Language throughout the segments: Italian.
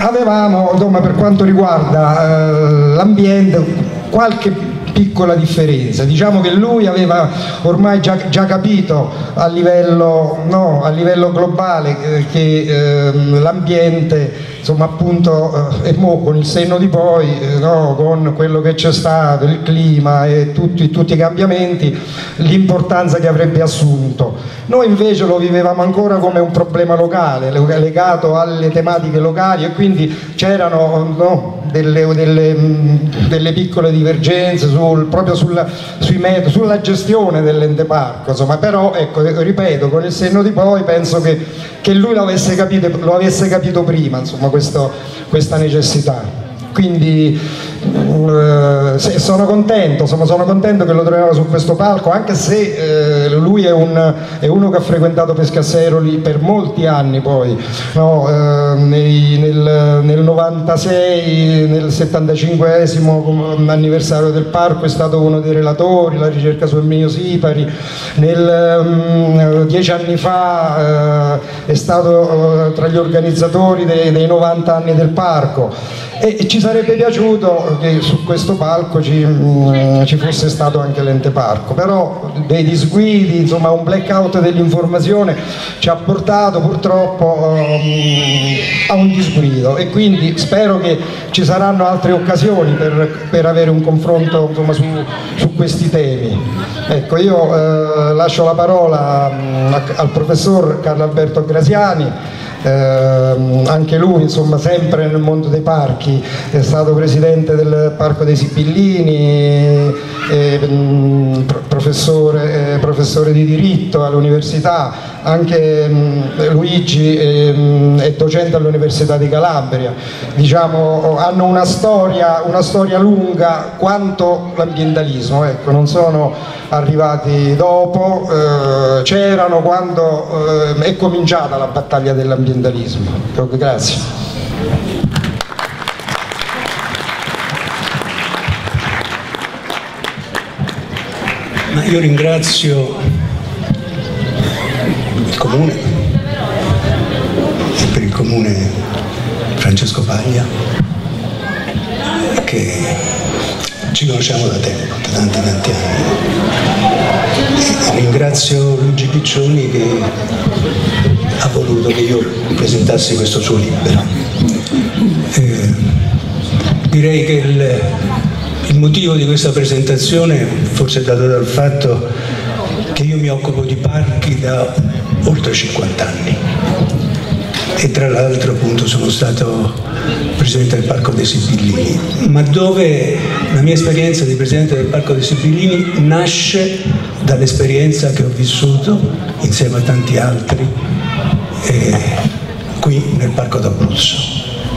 avevamo, insomma, per quanto riguarda l'ambiente, qualche piccola differenza. Diciamo che lui aveva ormai già capito a livello globale che l'ambiente, insomma, appunto, e mo con il senno di poi, con quello che c'è stato, il clima e tutti i cambiamenti, l'importanza che avrebbe assunto. Noi invece lo vivevamo ancora come un problema locale, legato alle tematiche locali, e quindi c'erano delle piccole divergenze proprio sulla gestione dell'ente parco, insomma. Però ecco, ripeto, con il senno di poi penso che lui lo avesse capito prima, insomma, questa necessità. Quindi sono contento che lo troviamo su questo palco, anche se lui è uno che ha frequentato Pescasseroli per molti anni. Poi nel 96, nel 75esimo anniversario del parco, è stato uno dei relatori, la ricerca su Erminio Sipari. 10 anni fa è stato tra gli organizzatori dei 90 anni del parco, e ci sarebbe piaciuto che su questo palco ci fosse stato anche l'ente parco, però dei disguidi, insomma, un blackout dell'informazione ci ha portato purtroppo a un disguido, e quindi spero che ci saranno altre occasioni per avere un confronto, insomma, su questi temi. Ecco, io lascio la parola al professor Carlo Alberto Grasiani. Anche lui, insomma, sempre nel mondo dei parchi, è stato presidente del Parco dei Sibillini, professore di diritto all'università. Anche Luigi è docente all'Università di Calabria. Diciamo, hanno una storia lunga quanto l'ambientalismo, ecco, non sono arrivati dopo, c'erano quando è cominciata la battaglia dell'ambientalismo. Grazie. Ma io ringrazio il Comune, e per il Comune Francesco Paglia, che ci conosciamo da tempo, da tanti anni. E ringrazio Luigi Piccioni, che ha voluto che io presentassi questo suo libro. Direi che il motivo di questa presentazione forse è dato dal fatto che io mi occupo di parchi da oltre 50 anni, e tra l'altro appunto sono stato presidente del Parco dei Sibillini, ma dove la mia esperienza di presidente del Parco dei Sibillini nasce dall'esperienza che ho vissuto insieme a tanti altri qui nel Parco d'Abruzzo.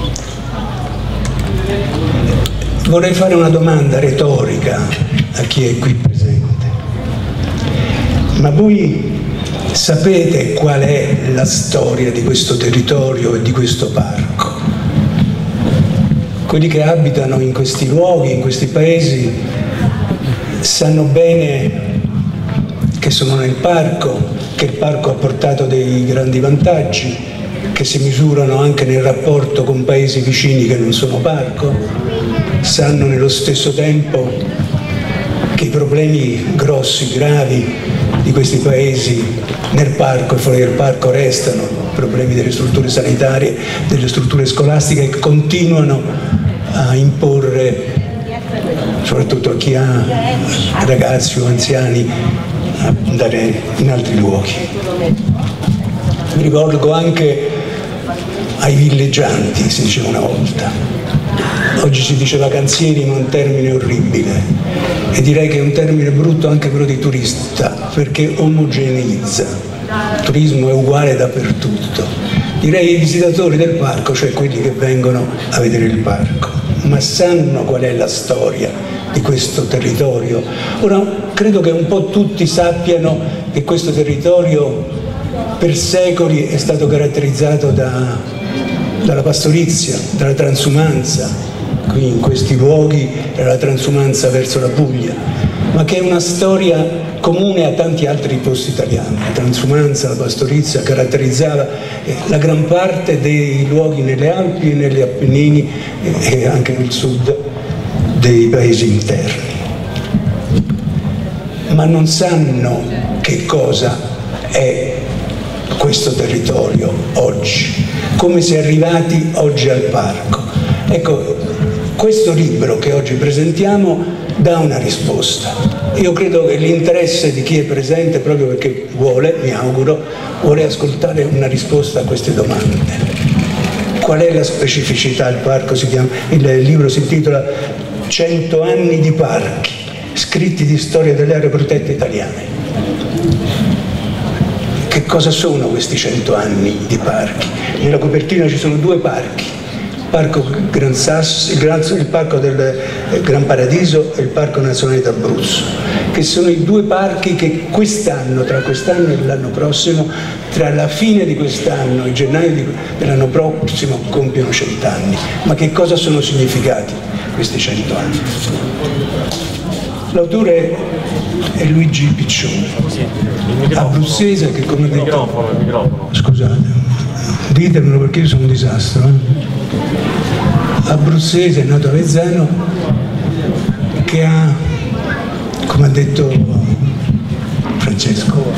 Vorrei fare una domanda retorica a chi è qui presente. Ma voi sapete qual è la storia di questo territorio e di questo parco? Quelli che abitano in questi luoghi, in questi paesi, sanno bene che sono nel parco, che il parco ha portato dei grandi vantaggi, che si misurano anche nel rapporto con paesi vicini che non sono parco. Sanno nello stesso tempo che i problemi grossi, gravi di questi paesi nel parco e fuori del parco restano, problemi delle strutture sanitarie, delle strutture scolastiche, che continuano a imporre, soprattutto a chi ha ragazzi o anziani, a andare in altri luoghi. Mi rivolgo anche ai villeggianti, si diceva una volta. Oggi si dice vacanzieri, ma è un termine orribile, e direi che è un termine brutto anche quello di turista, perché omogeneizza. Il turismo è uguale dappertutto. Direi i visitatori del parco, cioè quelli che vengono a vedere il parco, ma sanno qual è la storia di questo territorio. Ora, credo che un po' tutti sappiano che questo territorio per secoli è stato caratterizzato dalla pastorizia, dalla transumanza. Qui in questi luoghi era la transumanza verso la Puglia, ma che è una storia comune a tanti altri posti italiani. La transumanza, la pastorizia caratterizzava la gran parte dei luoghi nelle Alpi e negli Appennini e anche nel sud dei paesi interni. Ma non sanno che cosa è questo territorio oggi, come si è arrivati oggi al parco. Ecco, questo libro che oggi presentiamo dà una risposta. Io credo che l'interesse di chi è presente, proprio perché vuole, mi auguro, vuole ascoltare una risposta a queste domande. Qual è la specificità? Il parco si chiama, il libro si intitola 100 anni di parchi, scritti di storia delle aree protette italiane. Che cosa sono questi 100 anni di parchi? Nella copertina ci sono due parchi, il parco Gran Sasso, il parco del Gran Paradiso e il parco nazionale d'Abruzzo, che sono i due parchi che quest'anno, tra quest'anno e l'anno prossimo, tra la fine di quest'anno e gennaio dell'anno prossimo compiono 100 anni. Ma che cosa sono significati questi 100 anni? L'autore è Luigi Piccioni, abruzzese, che come detto... Il microfono. Scusate, ditemelo perché io sono un disastro. Abruzzese, nato a Avezzano, che ha, come ha detto Francesco,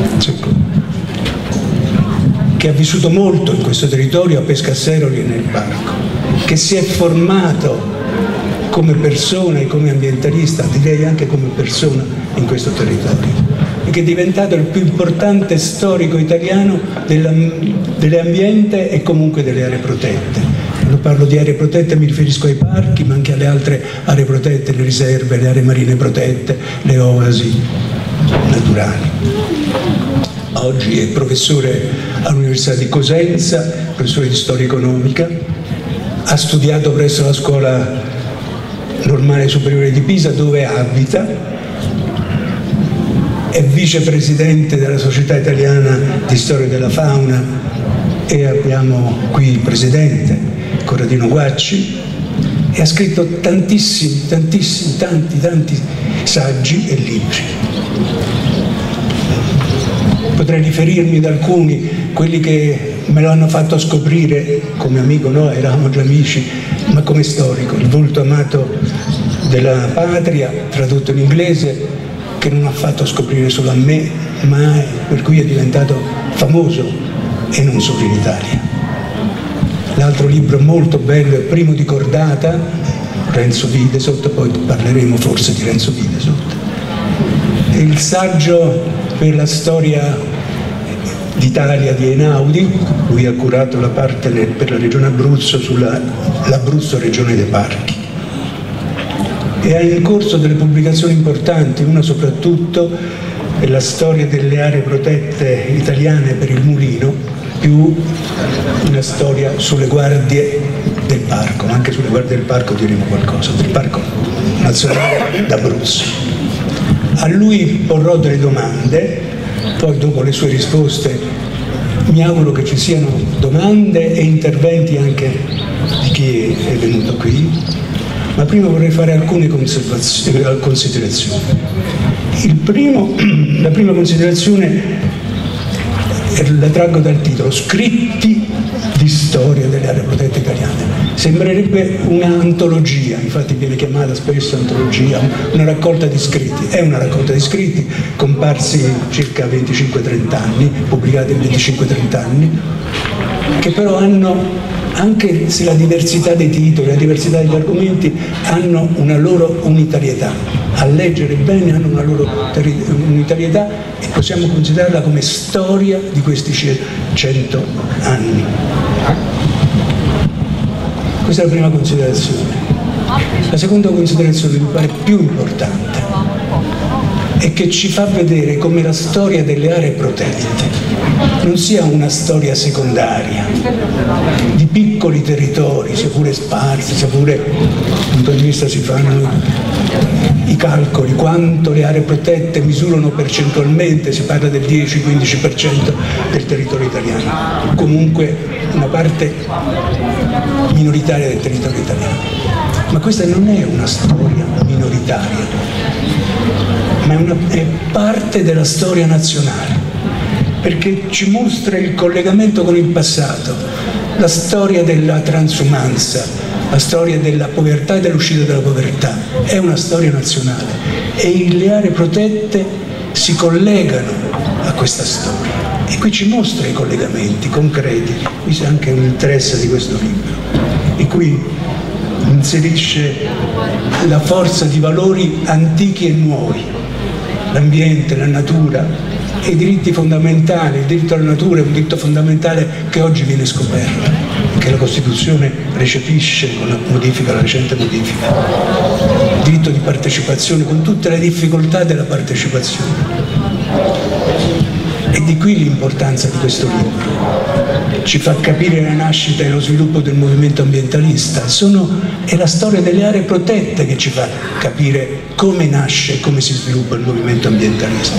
che ha vissuto molto in questo territorio, a Pescasseroli e nel parco, che si è formato come persona e come ambientalista, direi anche come persona in questo territorio, e che è diventato il più importante storico italiano dell'ambiente e comunque delle aree protette. Quando parlo di aree protette mi riferisco ai parchi, ma anche alle altre aree protette, le riserve, le aree marine protette, le oasi naturali. Oggi è professore all'Università di Cosenza, professore di storia economica, ha studiato presso la scuola normale superiore di Pisa, dove abita, è vicepresidente della Società Italiana di Storia della Fauna e abbiamo qui il presidente Corradino Guacci, e ha scritto tanti saggi e libri. Potrei riferirmi ad alcuni, quelli che me lo hanno fatto scoprire come amico, no, eravamo già amici, ma come storico, Il volto amato della patria, tradotto in inglese, che non ha fatto scoprire solo a me, ma per cui è diventato famoso e non solo in Italia. L'altro libro molto bello è Primo di cordata, Renzo Videsot, poi parleremo forse di Renzo Videsot. E il saggio per la storia d'Italia di Einaudi, lui ha curato la parte per la regione Abruzzo l'Abruzzo regione dei parchi, e ha in corso delle pubblicazioni importanti, una soprattutto è la storia delle aree protette italiane per il Mulino, più una storia sulle guardie del parco, ma anche sulle guardie del parco diremo qualcosa, del parco nazionale d'Abruzzo. A lui porrò delle domande, poi dopo le sue risposte mi auguro che ci siano domande e interventi anche di chi è venuto qui, ma prima vorrei fare alcune considerazioni. La prima considerazione la traggo dal titolo, Scritti di storia delle aree protette italiane. Sembrerebbe un'antologia, infatti viene chiamata spesso antologia, una raccolta di scritti. È una raccolta di scritti comparsi circa 25-30 anni, pubblicati in 25-30 anni, che però hanno, anche se la diversità dei titoli, la diversità degli argomenti, hanno una loro unitarietà. A leggere bene hanno una loro unitarietà e possiamo considerarla come storia di questi 100 anni. Questa è la prima considerazione. La seconda considerazione, mi pare più importante, è che ci fa vedere come la storia delle aree protette non sia una storia secondaria di piccoli territori, sia pure sparsi, sia pure dal punto di vista si fanno i calcoli, quanto le aree protette misurano percentualmente, si parla del 10-15% del territorio italiano, comunque una parte minoritaria del territorio italiano. Ma questa non è una storia minoritaria, ma è parte della storia nazionale, perché ci mostra il collegamento con il passato, la storia della transumanza, la storia della povertà e dell'uscita dalla povertà. È una storia nazionale e le aree protette si collegano a questa storia e qui ci mostra i collegamenti concreti. Qui c'è anche un interesse di questo libro, in cui inserisce la forza di valori antichi e nuovi, l'ambiente, la natura e i diritti fondamentali. Il diritto alla natura è un diritto fondamentale che oggi viene scoperto, che la Costituzione recepisce con la recente modifica. Il diritto di partecipazione, con tutte le difficoltà della partecipazione. E di qui l'importanza di questo libro. Ci fa capire la nascita e lo sviluppo del movimento ambientalista. È la storia delle aree protette che ci fa capire come nasce e come si sviluppa il movimento ambientalista.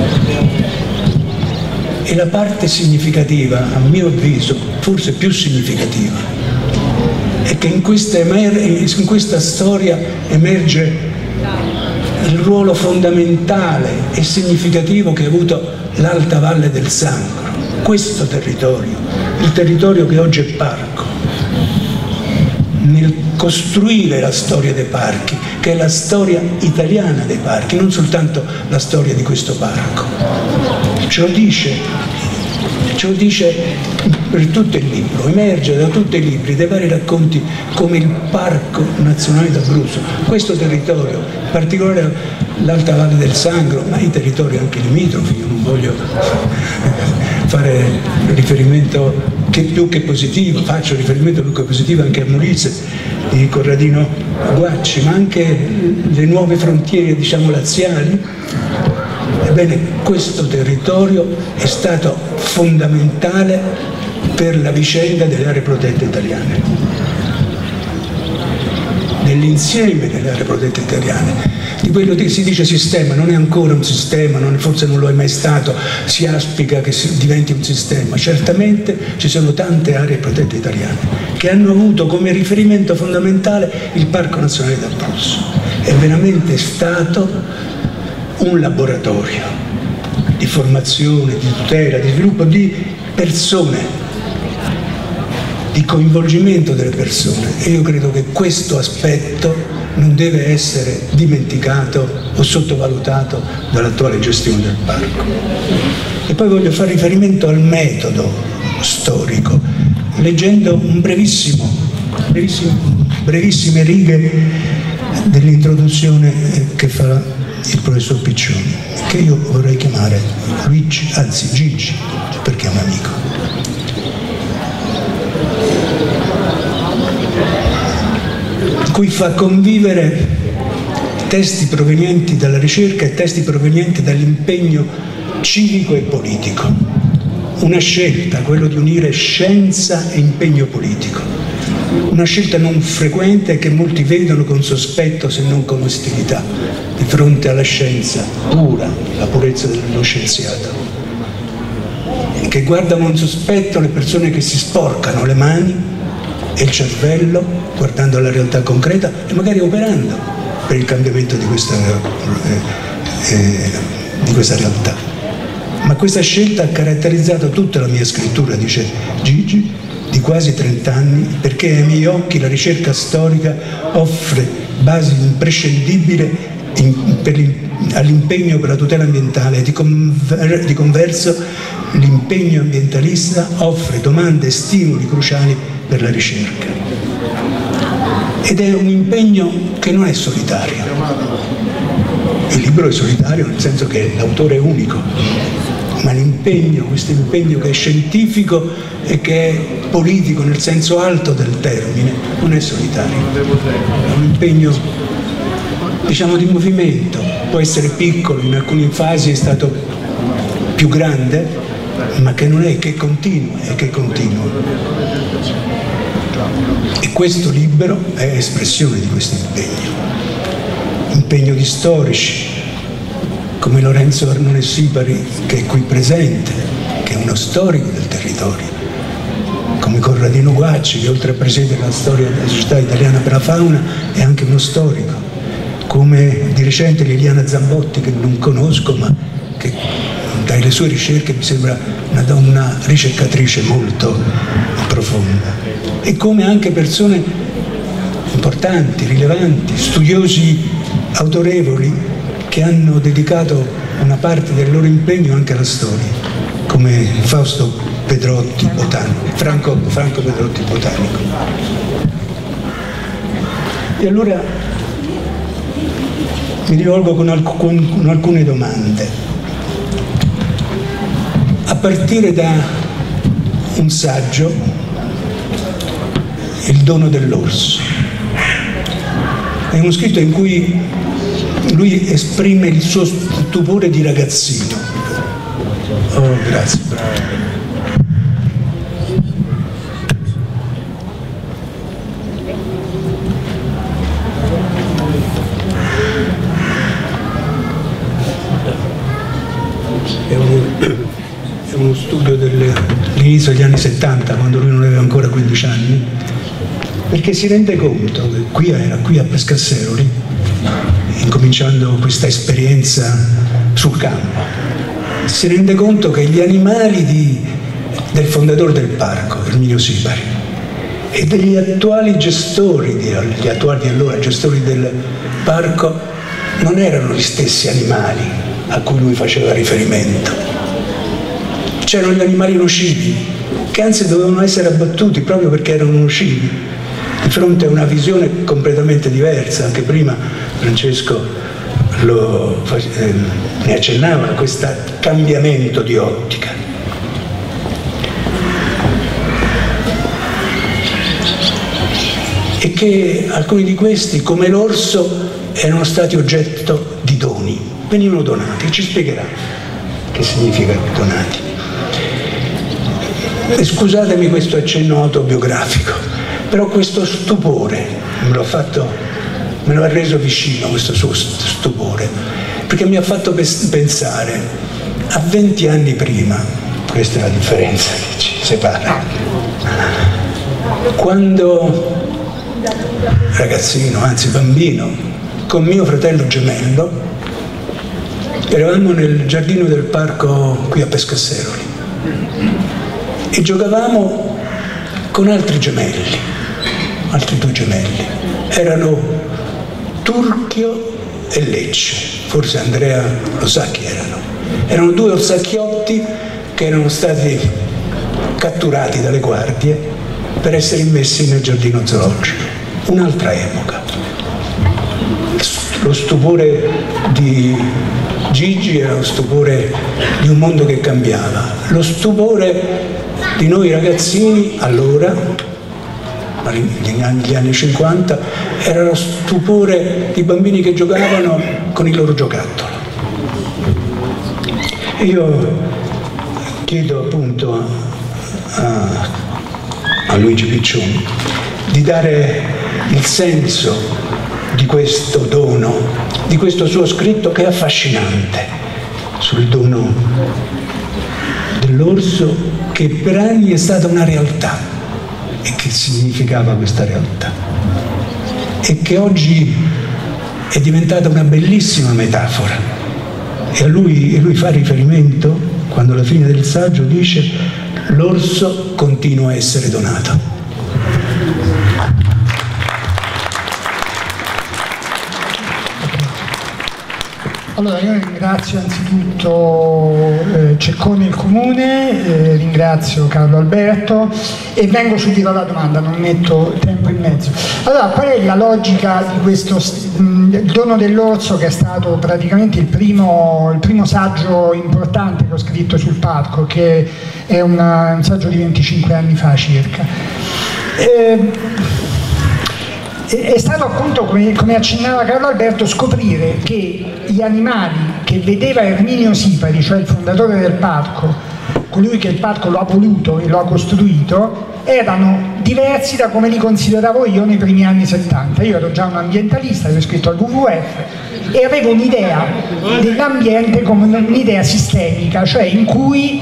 E la parte significativa, a mio avviso, forse più significativa, è che in questa storia emerge il ruolo fondamentale e significativo che ha avuto l'Alta Valle del Sangro, questo territorio, il territorio che oggi è parco, nel costruire la storia dei parchi, che è la storia italiana dei parchi, non soltanto la storia di questo parco. Ce lo dice per tutto il libro, emerge da tutti i libri, dai vari racconti, come il Parco Nazionale d'Abruzzo, questo territorio, in particolare l'Alta Valle del Sangro, ma i territori anche limitrofi. Io non voglio fare riferimento più che positivo, faccio riferimento più che positivo anche a Molise di Corradino Guacci, ma anche le nuove frontiere, diciamo, laziali. Ebbene, questo territorio è stato fondamentale per la vicenda delle aree protette italiane, dell'insieme delle aree protette italiane, di quello che si dice sistema. Non è ancora un sistema, forse non lo è mai stato, si auspica che diventi un sistema. Certamente ci sono tante aree protette italiane che hanno avuto come riferimento fondamentale il Parco Nazionale d'Abruzzo. È veramente stato un laboratorio di formazione, di tutela, di sviluppo di persone, di coinvolgimento delle persone, e io credo che questo aspetto non deve essere dimenticato o sottovalutato dall'attuale gestione del parco. E poi voglio fare riferimento al metodo storico, leggendo brevissime righe dell'introduzione che fa il professor Piccioni, che io vorrei chiamare Gigi, perché è un amico. Cui fa convivere testi provenienti dalla ricerca e testi provenienti dall'impegno civico e politico. Una scelta, quello di unire scienza e impegno politico. Una scelta non frequente che molti vedono con sospetto, se non con ostilità, di fronte alla scienza pura, la purezza dello scienziato, che guardano con sospetto le persone che si sporcano le mani e il cervello, guardando alla realtà concreta e magari operando per il cambiamento di questa realtà. Ma questa scelta ha caratterizzato tutta la mia scrittura, dice Gigi, di quasi 30 anni, perché ai miei occhi la ricerca storica offre basi imprescindibili all'impegno per la tutela ambientale e di converso l'impegno ambientalista offre domande e stimoli cruciali per la ricerca. Ed è un impegno che non è solitario. Il libro è solitario nel senso che l'autore è unico, ma l'impegno, questo impegno che è scientifico e che è politico nel senso alto del termine, non è solitario. È un impegno, diciamo, di movimento. Può essere piccolo, in alcune fasi è stato più grande, ma che non è, che continua, e che continua. E questo libro è espressione di questo impegno di storici come Lorenzo Arnone Sipari, che è qui presente, che è uno storico del territorio, come Corradino Guacci, che oltre a presiedere la storia della Società Italiana per la Fauna è anche uno storico, come di recente Liliana Zambotti, che non conosco, ma che dalle sue ricerche mi sembra una donna ricercatrice molto profonda, e come anche persone importanti, rilevanti, studiosi autorevoli che hanno dedicato una parte del loro impegno anche alla storia, come Fausto Pedrotti, botanico, Franco Pedrotti, botanico. E allora mi rivolgo con alcune domande, a partire da un saggio, Il dono dell'orso. È uno scritto in cui lui esprime il suo stupore di ragazzino. Oh, grazie. È uno studio dell'inizio degli anni 70, quando lui non aveva ancora 15 anni, perché si rende conto che qui a Pescasseroli, incominciando questa esperienza sul campo, si rende conto che gli animali del fondatore del parco, Erminio Sibari, e degli attuali gestori, gli attuali di allora gestori del parco, non erano gli stessi animali a cui lui faceva riferimento. C'erano gli animali nocivi, che anzi dovevano essere abbattuti proprio perché erano nocivi, di fronte a una visione completamente diversa. Anche prima Francesco ne accennava, a questo cambiamento di ottica. E che alcuni di questi, come l'orso, erano stati oggetto di doni, venivano donati. Ci spiegherà che significa donati. E scusatemi questo accenno autobiografico, però questo stupore me lo ha reso vicino, questo suo stupore, perché mi ha fatto pensare a 20 anni prima, questa è la differenza che ci separa, quando ragazzino, anzi bambino, con mio fratello gemello, eravamo nel giardino del parco qui a Pescasseroli e giocavamo con altri gemelli, altri due gemelli, erano Turchio e Lecce, forse Andrea lo sa chi erano due orsacchiotti che erano stati catturati dalle guardie per essere immessi nel giardino zoologico. Un'altra epoca. Lo stupore di Gigi era lo stupore di un mondo che cambiava. Lo stupore di noi ragazzini allora, negli anni 50, era lo stupore di bambini che giocavano con il loro giocattolo. Io chiedo appunto a Luigi Piccioni di dare il senso di questo dono, di questo suo scritto che è affascinante, sul dono dell'orso, che per anni è stata una realtà. E che significava questa realtà? E che oggi è diventata una bellissima metafora. E lui fa riferimento, quando alla fine del saggio dice: l'orso continua a essere donato. Allora io ringrazio anzitutto Cecconi e il Comune, ringrazio Carlo Alberto e vengo subito alla domanda, non metto tempo in mezzo. Allora, qual è la logica di questo il dono dell'orso, che è stato praticamente il primo saggio importante che ho scritto sul parco, che è un saggio di 25 anni fa circa. È stato appunto, come accennava Carlo Alberto, scoprire che gli animali che vedeva Erminio Sibari, cioè il fondatore del parco, colui che il parco lo ha voluto e lo ha costruito, erano diversi da come li consideravo io nei primi anni 70. Io ero già un ambientalista, avevo scritto al WWF e avevo un'idea dell'ambiente come un'idea sistemica, cioè in cui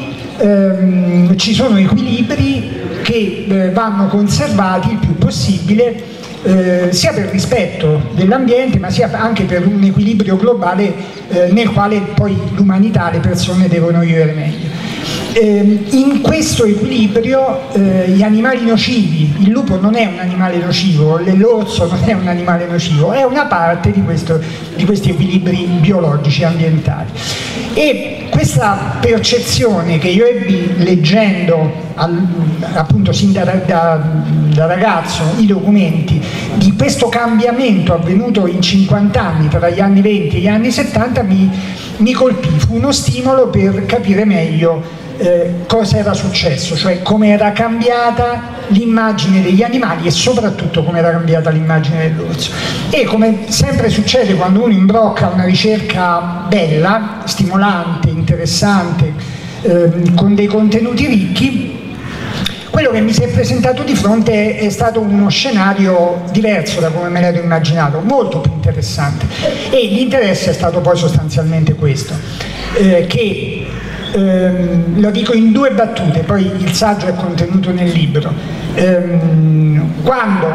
ci sono equilibri che vanno conservati il più possibile sia per rispetto dell'ambiente, ma sia anche per un equilibrio globale nel quale poi l'umanità, le persone devono vivere meglio. In questo equilibrio gli animali nocivi, il lupo non è un animale nocivo, l'orso non è un animale nocivo, è una parte di questi equilibri biologici e ambientali. E questa percezione che io ebbi leggendo appunto sin da ragazzo i documenti di questo cambiamento avvenuto in 50 anni tra gli anni 20 e gli anni 70 mi colpì, fu uno stimolo per capire meglio cosa era successo, cioè come era cambiata l'immagine degli animali e soprattutto come era cambiata l'immagine dell'orso. E come sempre succede quando uno imbrocca una ricerca bella, stimolante, interessante, con dei contenuti ricchi, quello che mi si è presentato di fronte è stato uno scenario diverso da come me l'ero immaginato, molto più interessante. E l'interesse è stato poi sostanzialmente questo, che lo dico in 2 battute, poi il saggio è contenuto nel libro. Quando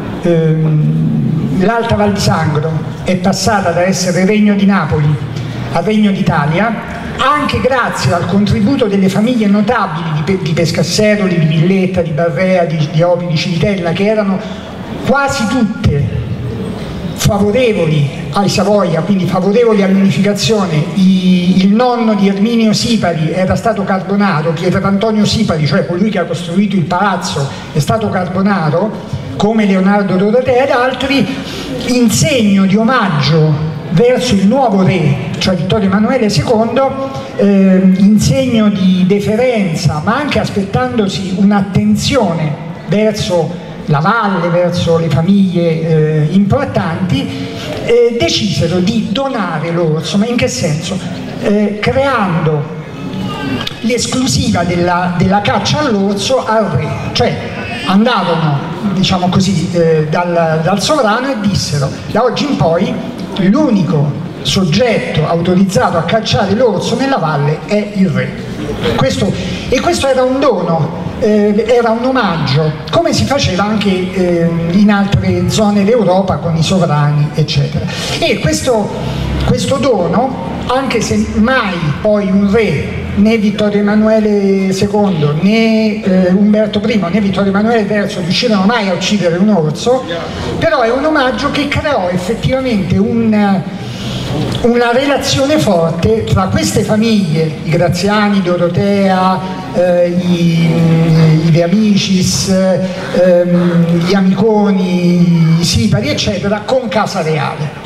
l'Alta Val di Sangro è passata da essere Regno di Napoli al Regno d'Italia, anche grazie al contributo delle famiglie notabili di Pescasseroli, di Villetta, di Barrea, di Opi, di Civitella, che erano quasi tutte favorevoli ai Savoia, quindi favorevoli all'unificazione. Il nonno di Erminio Sipari era stato carbonato, Pietrantonio Sipari, cioè colui che ha costruito il palazzo, è stato carbonato, come Leonardo Dorotea ed altri, in segno di omaggio verso il nuovo re, cioè Vittorio Emanuele II, in segno di deferenza, ma anche aspettandosi un'attenzione verso la valle, verso le famiglie importanti, decisero di donare l'orso. Ma in che senso? Creando l'esclusiva della caccia all'orso al re, cioè andavano, diciamo così, dal sovrano e dissero: da oggi in poi l'unico soggetto autorizzato a cacciare l'orso nella valle è il re. Questo era un dono, era un omaggio, come si faceva anche in altre zone d'Europa con i sovrani, eccetera. E questo dono, anche se mai poi un re, né Vittorio Emanuele II, né Umberto I, né Vittorio Emanuele III riuscirono mai a uccidere un orso, però è un omaggio che creò effettivamente una relazione forte tra queste famiglie, i Graziani, Dorotea, i De Amicis, gli Amiconi, i Sipari, eccetera, con Casa Reale.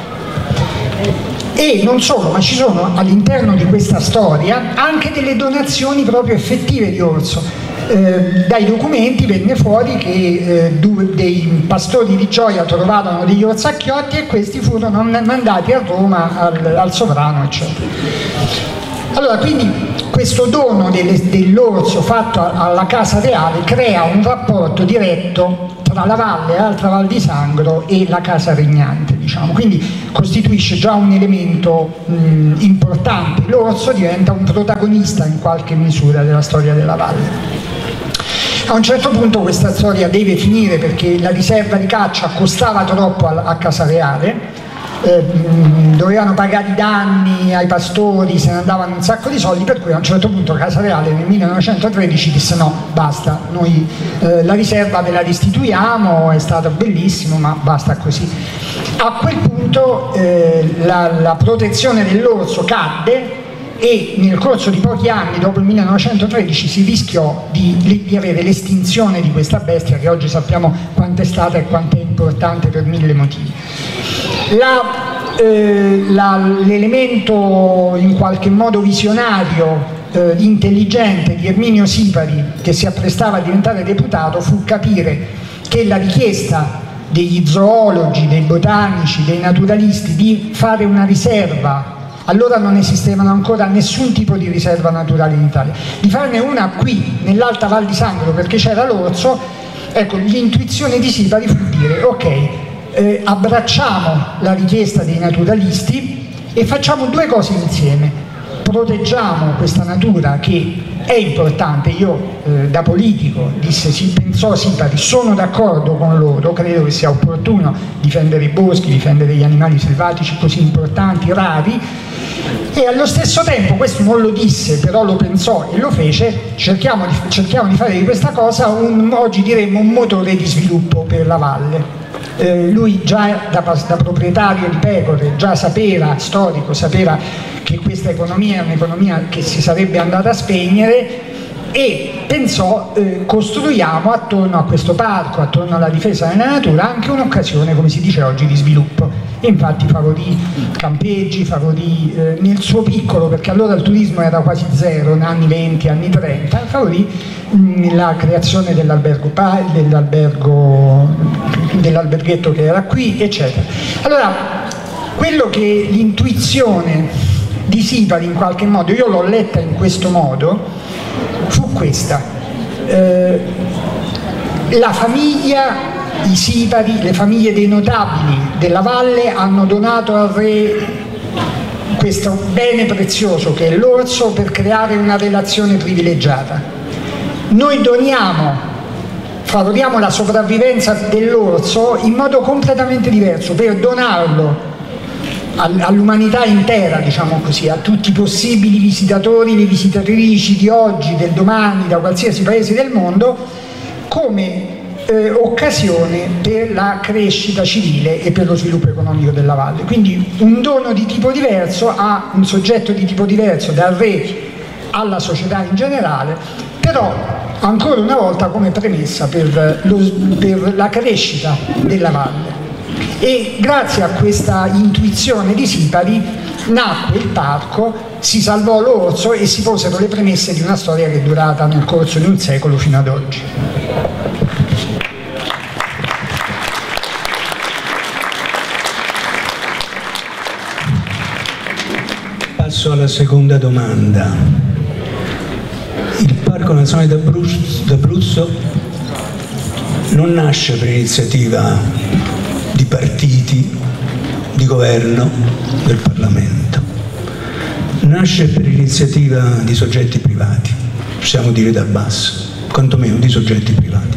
E non solo, ma ci sono all'interno di questa storia anche delle donazioni proprio effettive di orso. Dai documenti venne fuori che dei pastori di Gioia trovarono degli orsacchiotti e questi furono mandati a Roma al sovrano, eccetera. Allora, quindi questo dono dell'orso fatto alla Casa Reale crea un rapporto diretto tra la valle, Alta Val di Sangro e la casa regnante, diciamo. Quindi costituisce già un elemento importante. L'orso diventa un protagonista in qualche misura della storia della valle. A un certo punto questa storia deve finire perché la riserva di caccia costava troppo a Casa Reale, dovevano pagare i danni ai pastori, se ne andavano un sacco di soldi, per cui a un certo punto Casa Reale nel 1913 disse: no, basta, noi la riserva ve la restituiamo, è stato bellissimo, ma basta così. A quel punto la protezione dell'orso cadde e nel corso di pochi anni, dopo il 1913, si rischiò di avere l'estinzione di questa bestia che oggi sappiamo quanto è stata e quanto è importante per 1000 motivi. L'elemento in qualche modo visionario, intelligente di Erminio Sipari, che si apprestava a diventare deputato, fu capire che la richiesta degli zoologi, dei botanici, dei naturalisti di fare una riserva, allora non esistevano ancora nessun tipo di riserva naturale in Italia, di farne una qui nell'Alta Val di Sangro perché c'era l'orso. Ecco, l'intuizione di Sipari fu dire: ok, abbracciamo la richiesta dei naturalisti e facciamo 2 cose insieme: proteggiamo questa natura che è importante. Io da politico pensò Sipari, sono d'accordo con loro, credo che sia opportuno difendere i boschi, difendere gli animali selvatici così importanti, rari, e allo stesso tempo, questo non lo disse, però lo pensò e lo fece, cerchiamo di fare di questa cosa oggi diremmo un motore di sviluppo per la valle. Lui già da proprietario di pecore già sapeva, storico, sapeva che questa economia è un'economia che si sarebbe andata a spegnere, e pensò costruiamo attorno a questo parco, attorno alla difesa della natura, anche un'occasione, come si dice oggi, di sviluppo. E infatti favorì campeggi, favorì nel suo piccolo, perché allora il turismo era quasi zero, negli anni 20, anni 30, favorì la creazione dell'alberghetto che era qui, eccetera. Allora, quello che l'intuizione di Sipari in qualche modo, io l'ho letta in questo modo, fu questa: la famiglia, i Sipari, le famiglie dei notabili della valle hanno donato al re questo bene prezioso che è l'orso per creare una relazione privilegiata. Noi favoriamo la sopravvivenza dell'orso in modo completamente diverso, per donarlo all'umanità intera, diciamo così, a tutti i possibili visitatori, le visitatrici di oggi, del domani, da qualsiasi paese del mondo, come occasione per la crescita civile e per lo sviluppo economico della valle. Quindi un dono di tipo diverso a un soggetto di tipo diverso, dal re alla società in generale, però ancora una volta come premessa per la crescita della valle. E grazie a questa intuizione di Sipari nacque il parco, si salvò l'orso e si posero le premesse di una storia che è durata nel corso di un secolo fino ad oggi. Passo alla seconda domanda. Il Parco Nazionale d'Abruzzo non nasce per iniziativa di partiti, di governo, del Parlamento. Nasce per iniziativa di soggetti privati, possiamo dire dal basso, quantomeno di soggetti privati.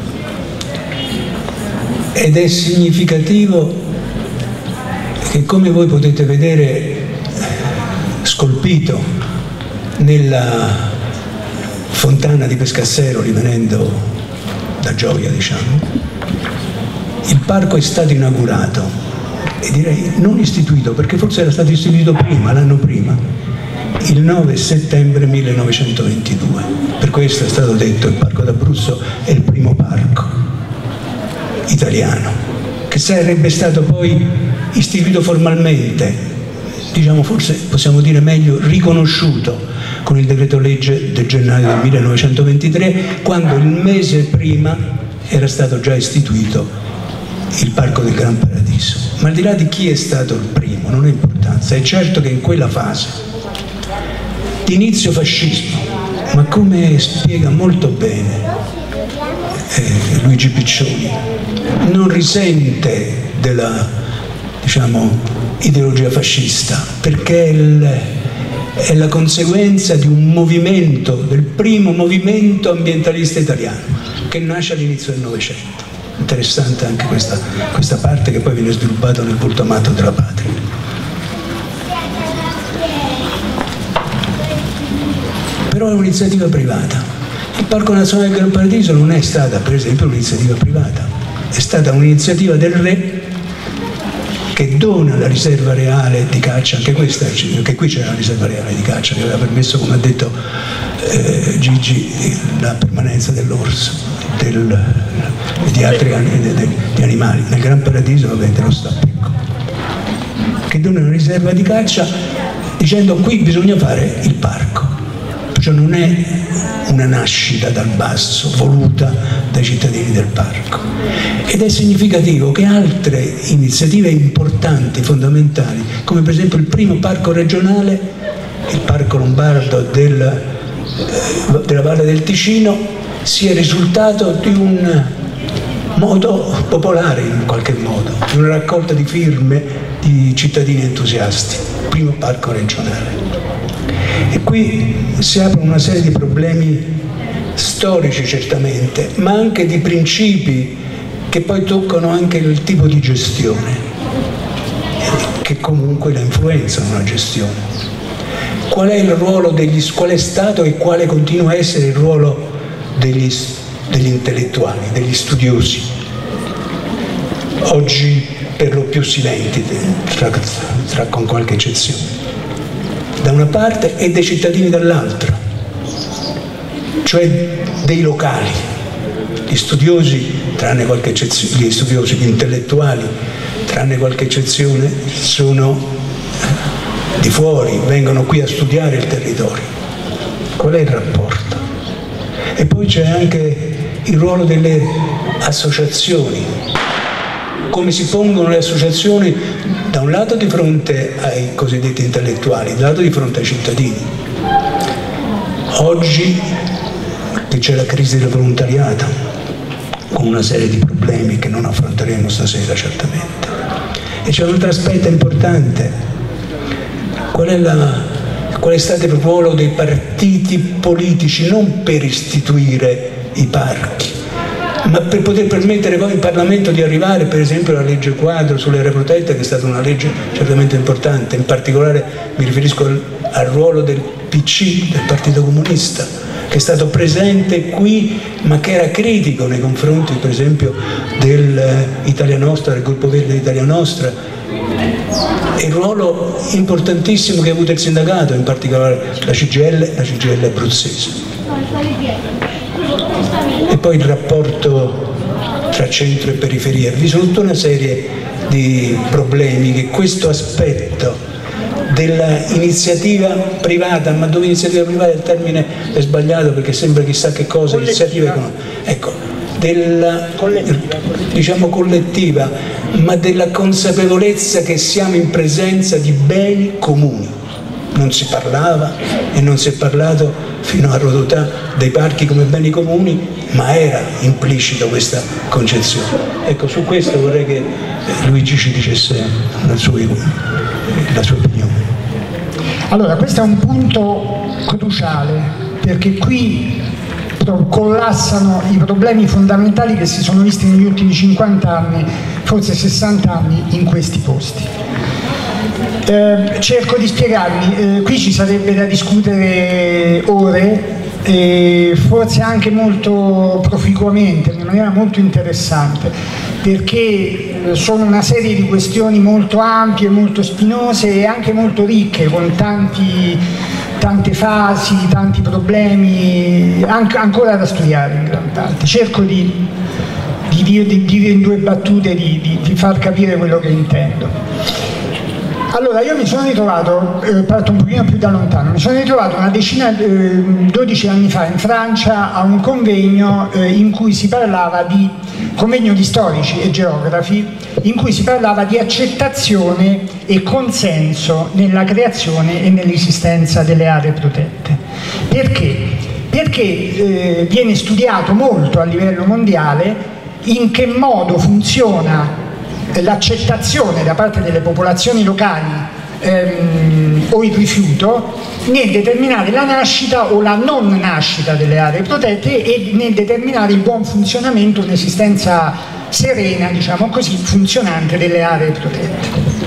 Ed è significativo che, come voi potete vedere, scolpito nella fontana di Pescassero, rimanendo da Gioia, diciamo, il parco è stato inaugurato, e direi non istituito, perché forse era stato istituito prima, l'anno prima, il 9 settembre 1922. Per questo è stato detto il Parco d'Abruzzo è il primo parco italiano, che sarebbe stato poi istituito formalmente, diciamo forse possiamo dire meglio riconosciuto, con il decreto legge del gennaio del 1923, quando il mese prima era stato già istituito il Parco del Gran Paradiso. Ma al di là di chi è stato il primo, non ha importanza, è certo che in quella fase di inizio fascismo, ma come spiega molto bene Luigi Piccioni, non risente della, diciamo, ideologia fascista, perché è la conseguenza di un movimento, del primo movimento ambientalista italiano, che nasce all'inizio del Novecento. Interessante anche questa parte che poi viene sviluppata nel volto amato della patria. Però è un'iniziativa privata. Il Parco Nazionale del Gran Paradiso non è stata, per esempio, un'iniziativa privata, è stata un'iniziativa del re, che dona la riserva reale di caccia, anche qui c'era la riserva reale di caccia che aveva permesso, come ha detto Gigi, la permanenza dell'orso e di altri di animali. Nel Gran Paradiso ovviamente lo sta piccolo, che dona una riserva di caccia dicendo qui bisogna fare il parco. Cioè non è una nascita dal basso voluta dai cittadini del parco, ed è significativo che altre iniziative importanti, fondamentali, come per esempio il primo parco regionale, il parco lombardo della Valle del Ticino, sia il risultato di un modo popolare, in qualche modo, di una raccolta di firme di cittadini entusiasti, il primo parco regionale. E qui si aprono una serie di problemi storici certamente, ma anche di principi che poi toccano anche il tipo di gestione, che comunque la influenzano la gestione. Qual è il ruolo qual è stato e quale continua a essere il ruolo degli intellettuali, degli studiosi, oggi per lo più silenti, con qualche eccezione, da una parte, e dei cittadini dall'altra, cioè dei locali. Gli studiosi, tranne qualche eccezione, gli studiosi, gli intellettuali, tranne qualche eccezione, sono di fuori, vengono qui a studiare il territorio. Qual è il rapporto? E poi c'è anche il ruolo delle associazioni. Come si pongono le associazioni da un lato di fronte ai cosiddetti intellettuali, dall'altro di fronte ai cittadini. Oggi che c'è la crisi del volontariato, con una serie di problemi che non affronteremo stasera certamente. E c'è un altro aspetto importante. Qual è stato il ruolo dei partiti politici, non per istituire i parchi, ma per poter permettere poi in Parlamento di arrivare, per esempio, alla legge quadro sulle aree protette, che è stata una legge certamente importante. In particolare mi riferisco al ruolo del PC, del Partito Comunista, che è stato presente qui, ma che era critico nei confronti, per esempio, dell'Italia Nostra, del gruppo verde d'Italia Nostra. E il ruolo importantissimo che ha avuto il sindacato, in particolare la CGIL abruzzese. E poi il rapporto tra centro e periferia. Vi sono tutta una serie di problemi che questo aspetto dell'iniziativa privata, ma dove iniziativa privata il termine è sbagliato perché sembra chissà che cosa, iniziativa economica, ecco, diciamo collettiva, ma della consapevolezza che siamo in presenza di beni comuni. Non si parlava e non si è parlato fino a Rodotà dei parchi come beni comuni, ma era implicita questa concezione. Ecco, su questo vorrei che Luigi ci dicesse la sua opinione. Allora, questo è un punto cruciale, perché qui collassano i problemi fondamentali che si sono visti negli ultimi 50 anni, forse 60 anni, in questi posti. Cerco di spiegarmi, qui ci sarebbe da discutere ore, e forse anche molto proficuamente, in maniera molto interessante, perché sono una serie di questioni molto ampie, molto spinose e anche molto ricche, con tante fasi, tanti problemi, ancora da studiare in gran parte. Cerco di dire in due battute, di far capire quello che intendo. Allora, io mi sono ritrovato, parto un pochino più da lontano, mi sono ritrovato 12 anni fa in Francia a un convegno in cui si parlava convegno di storici e geografi, in cui si parlava di accettazione e consenso nella creazione e nell'esistenza delle aree protette. Perché? Perché viene studiato molto a livello mondiale in che modo funziona l'accettazione da parte delle popolazioni locali o il rifiuto nel determinare la nascita o la non nascita delle aree protette e nel determinare il buon funzionamento, un'esistenza serena, diciamo così, funzionante delle aree protette.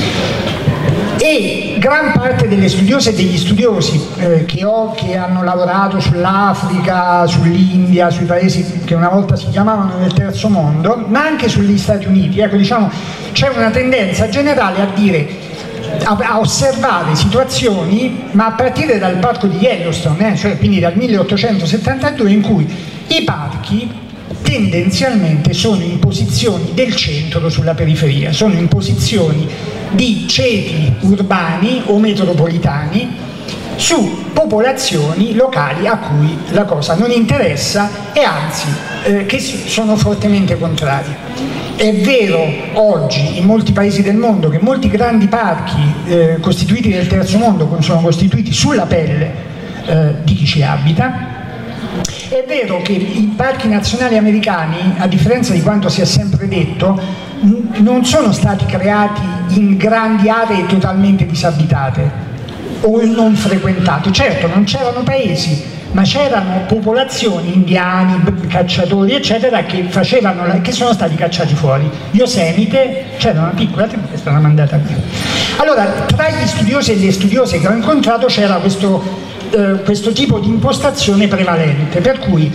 E gran parte delle studiose e degli studiosi che hanno lavorato sull'Africa, sull'India, sui paesi che una volta si chiamavano del terzo mondo, ma anche sugli Stati Uniti, ecco, diciamo, c'è una tendenza generale a dire, a osservare situazioni, ma a partire dal parco di Yellowstone, cioè quindi dal 1872, in cui i parchi tendenzialmente sono in posizioni del centro sulla periferia, sono in posizioni di ceti urbani o metropolitani su popolazioni locali a cui la cosa non interessa e anzi che sono fortemente contrarie. È vero oggi in molti paesi del mondo che molti grandi parchi costituiti del terzo mondo sono costituiti sulla pelle di chi ci abita. È vero che i parchi nazionali americani, a differenza di quanto si è sempre detto, non sono stati creati in grandi aree totalmente disabitate, o non frequentato. Certo, non c'erano paesi, ma c'erano popolazioni, indiani, cacciatori, eccetera, che sono stati cacciati fuori. Yosemite, c'era una piccola tribù che è stata mandata via. Allora, tra gli studiosi e le studiose che ho incontrato c'era questo tipo di impostazione prevalente, per cui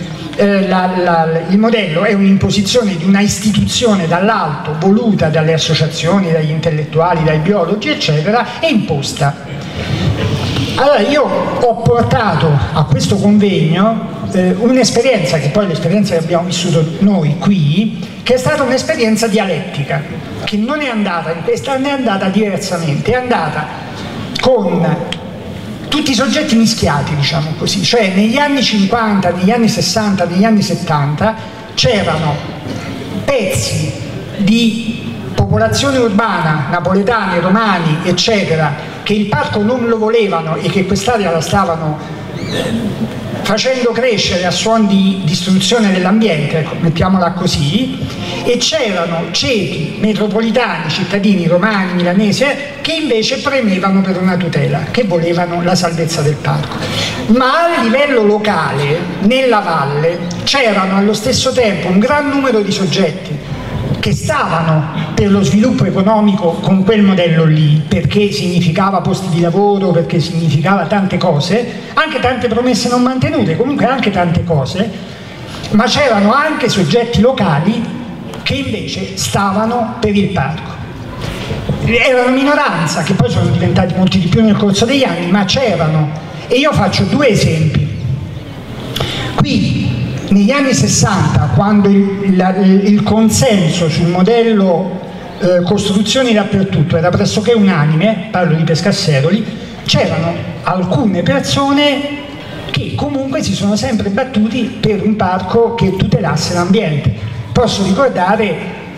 il modello è un'imposizione di una istituzione dall'alto, voluta dalle associazioni, dagli intellettuali, dai biologi, eccetera, e imposta. Allora io ho portato a questo convegno un'esperienza, che poi è l'esperienza che abbiamo vissuto noi qui, che è stata un'esperienza dialettica, che non è andata in questa, ne è andata diversamente, è andata con tutti i soggetti mischiati, diciamo così, cioè negli anni 50, negli anni 60, negli anni 70 c'erano pezzi di popolazione urbana, napoletani, romani, eccetera, che il parco non lo volevano e che quest'area la stavano facendo crescere a suon di distruzione dell'ambiente, ecco, mettiamola così, e c'erano ceti metropolitani, cittadini romani, milanesi, che invece premevano per una tutela, che volevano la salvezza del parco. Ma a livello locale, nella valle, c'erano allo stesso tempo un gran numero di soggetti che stavano per lo sviluppo economico con quel modello lì, perché significava posti di lavoro, perché significava tante cose, anche tante promesse non mantenute, comunque anche tante cose, ma c'erano anche soggetti locali che invece stavano per il parco. Erano minoranza, che poi sono diventati molti di più nel corso degli anni, ma c'erano. E io faccio due esempi. Qui, negli anni 60, quando il consenso sul modello costruzioni dappertutto era pressoché unanime, parlo di Pescasseroli, c'erano alcune persone che comunque si sono sempre battuti per un parco che tutelasse l'ambiente. Posso ricordare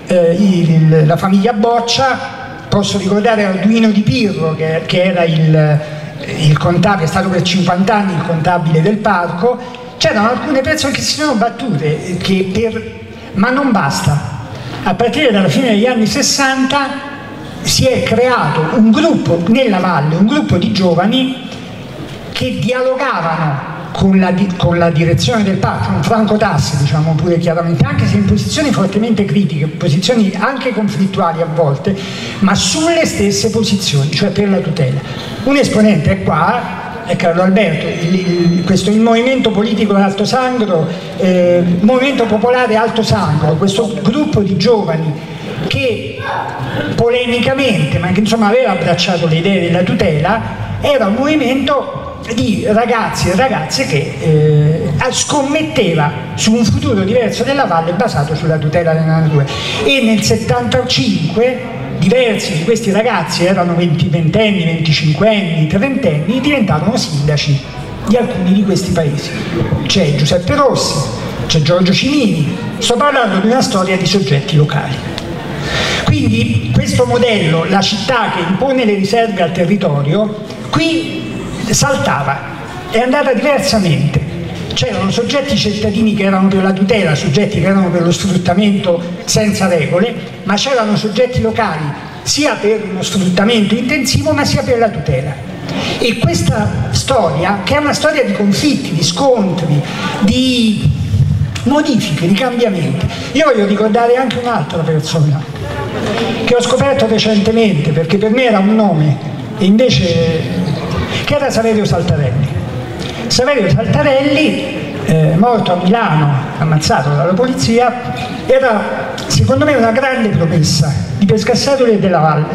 la famiglia Boccia, posso ricordare Arduino Di Pirro, che era il contabile, è stato per 50 anni il contabile del parco. C'erano alcune persone che si sono battute, ma non basta. A partire dalla fine degli anni 60 si è creato un gruppo nella valle, un gruppo di giovani che dialogavano con la direzione del parco, con Franco Tassi, diciamo pure chiaramente, anche se in posizioni fortemente critiche, posizioni anche conflittuali a volte, ma sulle stesse posizioni, cioè per la tutela. Un esponente è qua, è Carlo Alberto, il movimento politico Alto Sangro, movimento popolare Alto Sangro, questo gruppo di giovani che polemicamente, ma che insomma aveva abbracciato le idee della tutela, era un movimento di ragazzi e ragazze che scommetteva su un futuro diverso della valle basato sulla tutela della natura. E nel 75 diversi di questi ragazzi, erano ventenni, 25enni, 30enni, diventarono sindaci di alcuni di questi paesi. C'è Giuseppe Rossi, c'è Giorgio Cimini, sto parlando di una storia di soggetti locali. Quindi questo modello, la città che impone le riserve al territorio, qui saltava, è andata diversamente. C'erano soggetti cittadini che erano per la tutela, soggetti che erano per lo sfruttamento senza regole, ma c'erano soggetti locali sia per uno sfruttamento intensivo ma sia per la tutela. E questa storia, che è una storia di conflitti, di scontri, di modifiche, di cambiamenti. Io voglio ricordare anche un'altra persona che ho scoperto recentemente, perché per me era un nome, e invece che era Saverio Saltarelli. Saverio Saltarelli, morto a Milano, ammazzato dalla polizia, era secondo me una grande promessa di Pescasseroli e della Valle.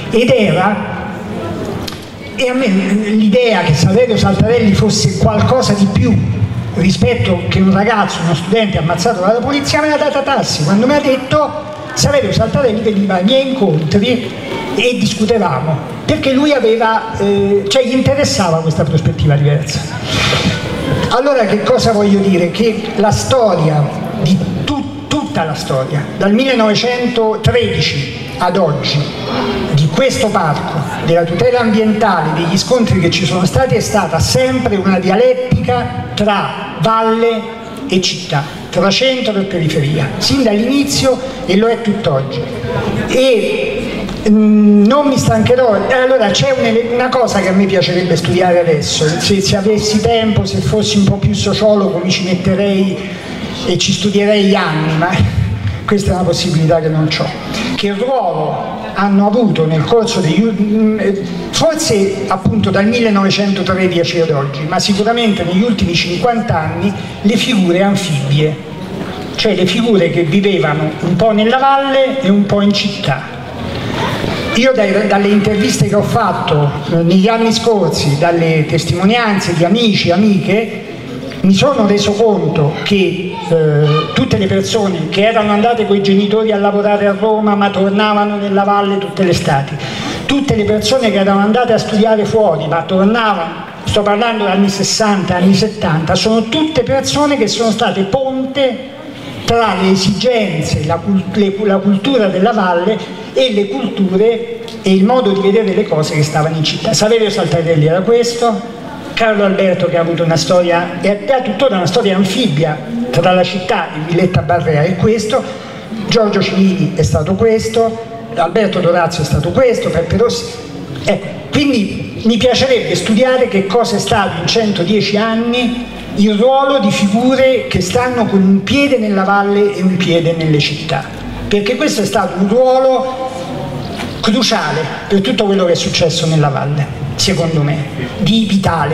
E a me l'idea che Saverio Saltarelli fosse qualcosa di più rispetto che un ragazzo, uno studente ammazzato dalla polizia, me l'ha data Tassi, quando mi ha detto Saverio Saltarelli veniva ai miei incontri e discutevamo, perché lui aveva, cioè gli interessava questa prospettiva diversa. Allora che cosa voglio dire? Che la storia, tutta la storia, dal 1913 ad oggi, di questo parco, della tutela ambientale, degli scontri che ci sono stati, è stata sempre una dialettica tra valle e città, tra centro e periferia, sin dall'inizio, e lo è tutt'oggi. E Non mi stancherò. Allora c'è una cosa che a me piacerebbe studiare adesso, se avessi tempo, se fossi un po' più sociologo mi ci metterei e ci studierei anni, ma questa è una possibilità che non ho. Che ruolo hanno avuto nel corso forse appunto dal 1913 ad oggi, ma sicuramente negli ultimi 50 anni, le figure anfibie, cioè le figure che vivevano un po' nella valle e un po' in città. Io dalle interviste che ho fatto negli anni scorsi, dalle testimonianze di amici e amiche, mi sono reso conto che tutte le persone che erano andate con i genitori a lavorare a Roma ma tornavano nella valle tutte le estati, tutte le persone che erano andate a studiare fuori ma tornavano, sto parlando degli anni 60, anni 70, sono tutte persone che sono state ponte tra le esigenze, la cultura della valle e le culture e il modo di vedere le cose che stavano in città. Saverio Saltarelli era questo, Carlo Alberto, che ha avuto una storia, e ha tuttora una storia anfibia tra la città e Villetta Barrea, è questo, Giorgio Civili è stato questo, Alberto Dorazio è stato questo, Peppe Rossi. Quindi mi piacerebbe studiare che cosa è stato in 110 anni il ruolo di figure che stanno con un piede nella valle e un piede nelle città, perché questo è stato un ruolo cruciale per tutto quello che è successo nella valle, secondo me, di vitale,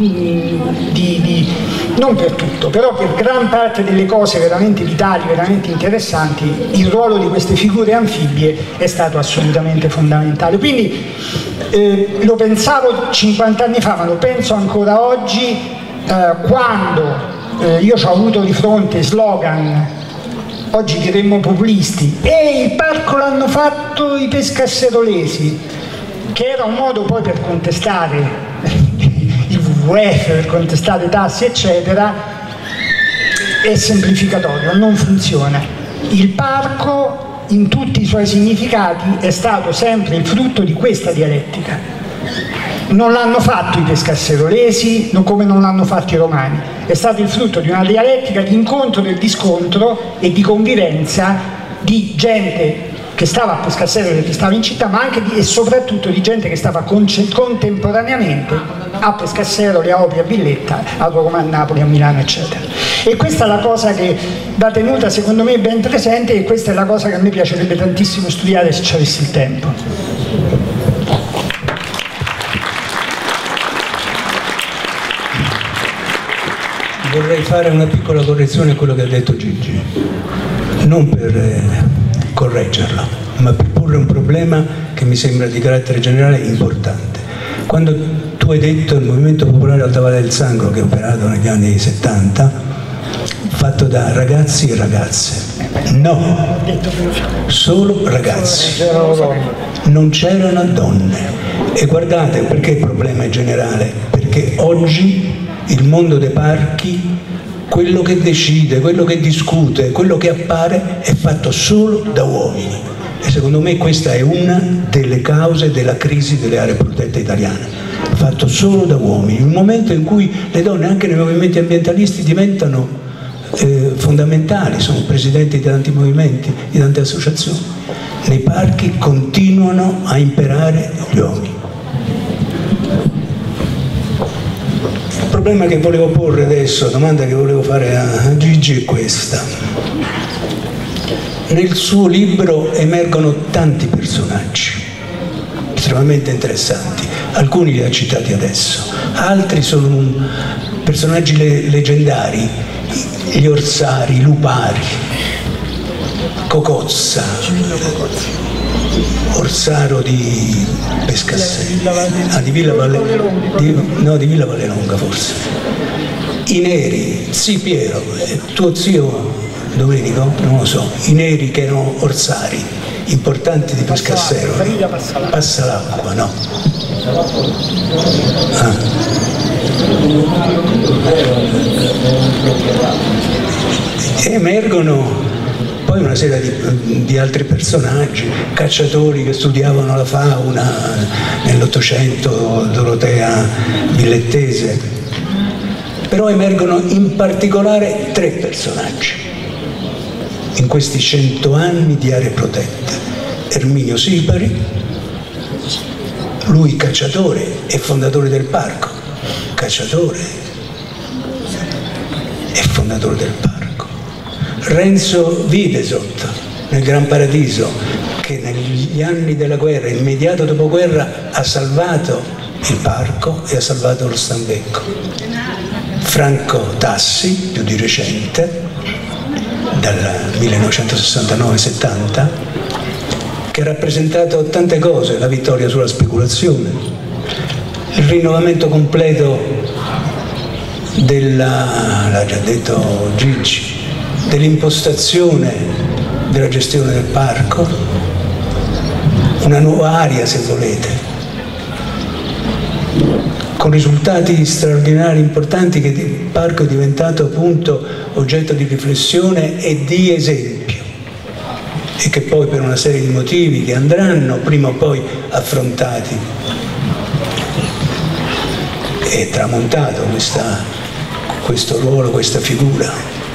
non per tutto, però per gran parte delle cose veramente vitali, veramente interessanti, il ruolo di queste figure anfibie è stato assolutamente fondamentale. Quindi lo pensavo 50 anni fa, ma lo penso ancora oggi, quando io ci ho avuto di fronte slogan, oggi diremmo populisti, e il parco l'hanno fatto i pescasserolesi, che era un modo poi per contestare il WWF, per contestare tassi eccetera, è semplificatorio, non funziona. Il parco in tutti i suoi significati è stato sempre il frutto di questa dialettica. Non l'hanno fatto i pescasserolesi, come non l'hanno fatto i romani, è stato il frutto di una dialettica di incontro e di scontro e di convivenza di gente che stava a Pescasseroli e che stava in città, ma anche e soprattutto di gente che stava contemporaneamente a Pescasseroli, a Opri, a Villetta, a Roma, a Napoli, a Milano eccetera. E questa è la cosa che va tenuta secondo me ben presente, e questa è la cosa che a me piacerebbe tantissimo studiare se ci avessi il tempo. Vorrei fare una piccola correzione a quello che ha detto Gigi, non per correggerlo, ma per porre un problema che mi sembra di carattere generale importante. Quando tu hai detto il Movimento Popolare Alta Valle del Sangro, che è operato negli anni 70, fatto da ragazzi e ragazze, no, solo ragazzi, non c'erano donne. E guardate perché il problema è generale, perché oggi il mondo dei parchi, quello che decide, quello che discute, quello che appare è fatto solo da uomini, e secondo me questa è una delle cause della crisi delle aree protette italiane, fatto solo da uomini. In un momento in cui le donne anche nei movimenti ambientalisti diventano fondamentali, sono presidenti di tanti movimenti, di tante associazioni, nei parchi continuano a imperare gli uomini. Il problema che volevo porre adesso, la domanda che volevo fare a Gigi è questa. Nel suo libro emergono tanti personaggi estremamente interessanti, alcuni li ha citati adesso, altri sono personaggi leggendari, gli orsari, i lupari, Cocozza, Orsaro di Pescasseroli, di Villa Vallelonga forse, i neri, sì Piero, tuo zio Domenico, non lo so, i neri che erano orsari importanti di Pescasseroli, Passa l'acqua, no? Emergono poi una serie di altri personaggi, cacciatori che studiavano la fauna nell'Ottocento, Dorotea Villettese, però emergono in particolare 3 personaggi in questi 100 anni di aree protette. Erminio Sipari, lui cacciatore e fondatore del parco, cacciatore e fondatore del parco. Renzo Videsot nel Gran Paradiso, che negli anni della guerra, immediato dopoguerra, ha salvato il parco e ha salvato lo Stambecco. Franco Tassi, più di recente, dal 1969-70, che ha rappresentato tante cose: la vittoria sulla speculazione, il rinnovamento completo l'ha già detto Gigi, dell'impostazione della gestione del parco, una nuova area, se volete, con risultati straordinari, importanti, che il parco è diventato appunto oggetto di riflessione e di esempio, e che poi per una serie di motivi che andranno prima o poi affrontati è tramontato questo ruolo, questa figura.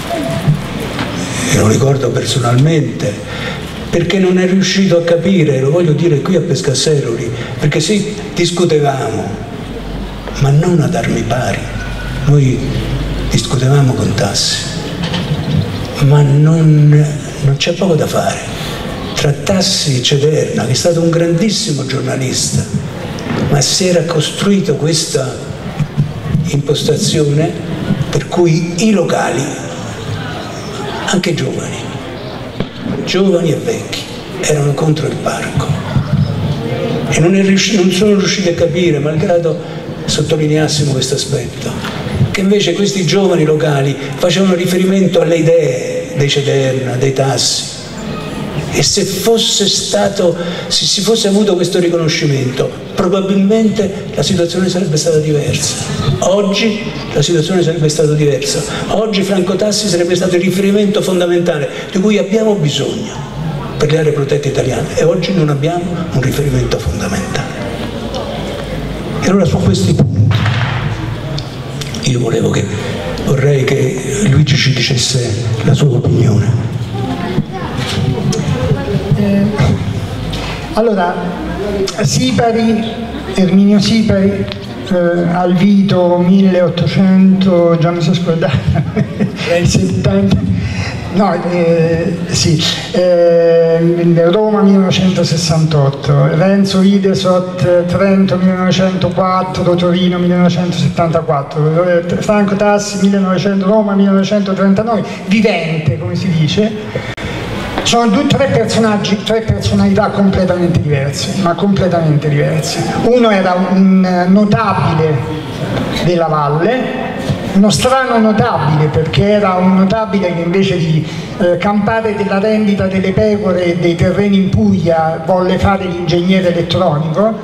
E lo ricordo personalmente, perché non è riuscito a capire, lo voglio dire qui a Pescasseroli, perché sì, discutevamo, ma non ad armi pari. Noi discutevamo con Tassi, ma non c'è poco da fare. Tra Tassi e Cederna, che è stato un grandissimo giornalista, ma si era costruito questa impostazione per cui i locali, anche giovani e vecchi, erano contro il parco, e non sono riusciti a capire, malgrado sottolineassimo questo aspetto, che invece questi giovani locali facevano riferimento alle idee dei Cederna, dei Tassi, e se si fosse avuto questo riconoscimento, probabilmente la situazione sarebbe stata diversa. Oggi la situazione sarebbe stata diversa. Oggi Franco Tassi sarebbe stato il riferimento fondamentale di cui abbiamo bisogno per le aree protette italiane, e oggi non abbiamo un riferimento fondamentale. E allora su questi punti io vorrei che Luigi ci dicesse la sua opinione. Allora, Erminio Sipari, Alvito 1800, già mi sono scordato, 70, no, sì, Roma 1968, Renzo Videsot, Trento 1904, Torino 1974, Franco Tassi 1900, Roma 1939, vivente, come si dice. Sono tre personalità completamente diverse, ma completamente diverse. Uno era un notabile della valle, uno strano notabile, perché era un notabile che invece di campare della rendita delle pecore e dei terreni in Puglia volle fare l'ingegnere elettronico,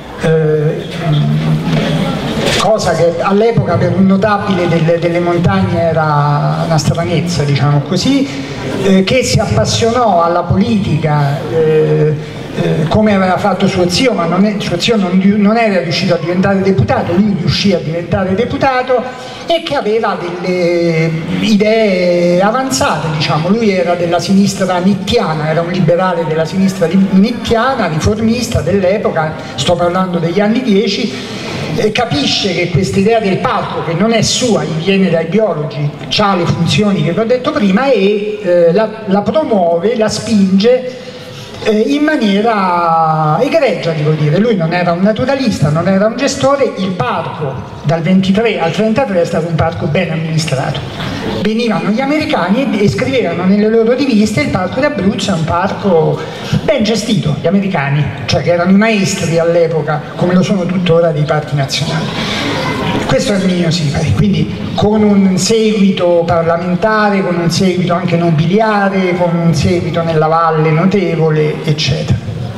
cosa che all'epoca per un notabile delle montagne era una stranezza, diciamo così, che si appassionò alla politica come aveva fatto suo zio, ma suo zio non era riuscito a diventare deputato, lui riuscì a diventare deputato, e che aveva delle idee avanzate, diciamo. Lui era della sinistra nittiana, era un liberale della sinistra nittiana, riformista dell'epoca, sto parlando degli anni 10, capisce che questa idea del parco, che non è sua, gli viene dai biologi, ha le funzioni che vi ho detto prima, e la promuove, la spinge in maniera egregia, devo dire. Lui non era un naturalista, non era un gestore. Il parco dal 23 al 33 è stato un parco ben amministrato. Venivano gli americani e scrivevano nelle loro riviste: il parco d'Abruzzo è un parco ben gestito. Gli americani, cioè che erano i maestri all'epoca, come lo sono tuttora, dei parchi nazionali. Questo è Erminio Sipari, quindi con un seguito parlamentare, con un seguito anche nobiliare, con un seguito nella valle notevole, eccetera.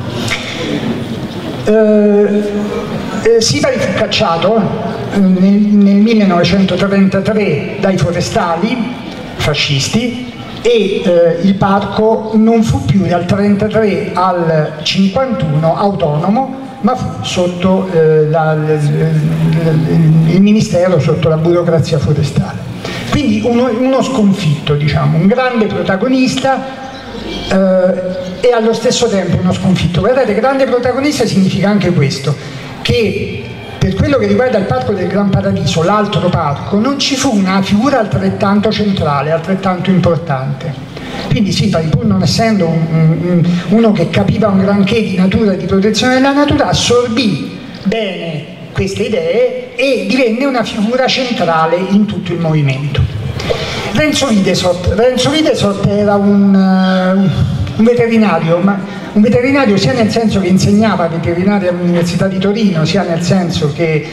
Sipari fu cacciato nel 1933 dai forestali fascisti, e il parco non fu più dal 1933 al 1951 autonomo, ma fu sotto il ministero, sotto la burocrazia forestale. Quindi uno sconfitto, diciamo, un grande protagonista e allo stesso tempo uno sconfitto. Guardate, grande protagonista significa anche questo, che per quello che riguarda il Parco del Gran Paradiso, l'altro parco, non ci fu una figura altrettanto centrale, altrettanto importante. Quindi sì, pur non essendo uno che capiva un granché di natura e di protezione della natura, assorbì bene queste idee e divenne una figura centrale in tutto il movimento. Renzo Videsordt era un veterinario, ma un veterinario sia nel senso che insegnava veterinaria all'Università di Torino, sia nel senso che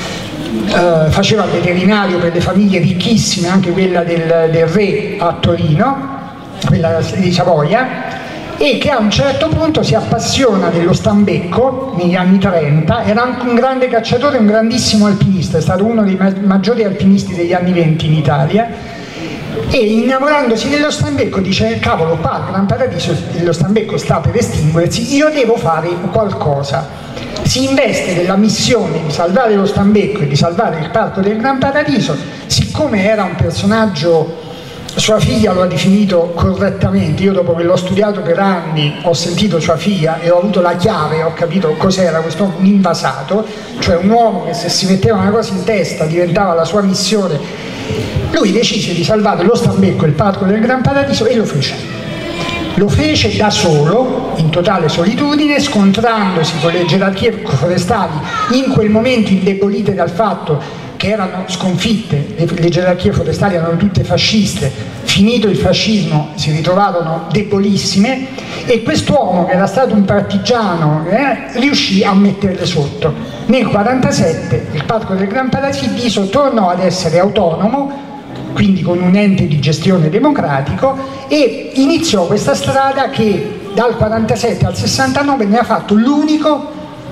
faceva il veterinario per le famiglie ricchissime, anche quella del re a Torino, quella di Savoia, e che a un certo punto si appassiona dello stambecco negli anni 30, era anche un grande cacciatore, un grandissimo alpinista, è stato uno dei maggiori alpinisti degli anni 20 in Italia, e innamorandosi dello stambecco dice: cavolo, qua al Gran Paradiso lo stambecco sta per estinguersi, io devo fare qualcosa. Si investe della missione di salvare lo stambecco e di salvare il Parco del Gran Paradiso. Siccome era un personaggio, sua figlia lo ha definito correttamente, io dopo che l'ho studiato per anni ho sentito sua figlia e ho avuto la chiave, ho capito cos'era questo, un invasato, cioè un uomo che se si metteva una cosa in testa diventava la sua missione. Lui decise di salvare lo stambecco e il Parco del Gran Paradiso e lo fece. Lo fece da solo, in totale solitudine, scontrandosi con le gerarchie forestali, in quel momento indebolite dal fatto che erano sconfitte, le gerarchie forestali erano tutte fasciste, finito il fascismo si ritrovarono debolissime, e quest'uomo, che era stato un partigiano, riuscì a metterle sotto. Nel 1947 il Parco del Gran Paradiso tornò ad essere autonomo, quindi con un ente di gestione democratico, e iniziò questa strada che dal 1947 al 1969 ne ha fatto l'unico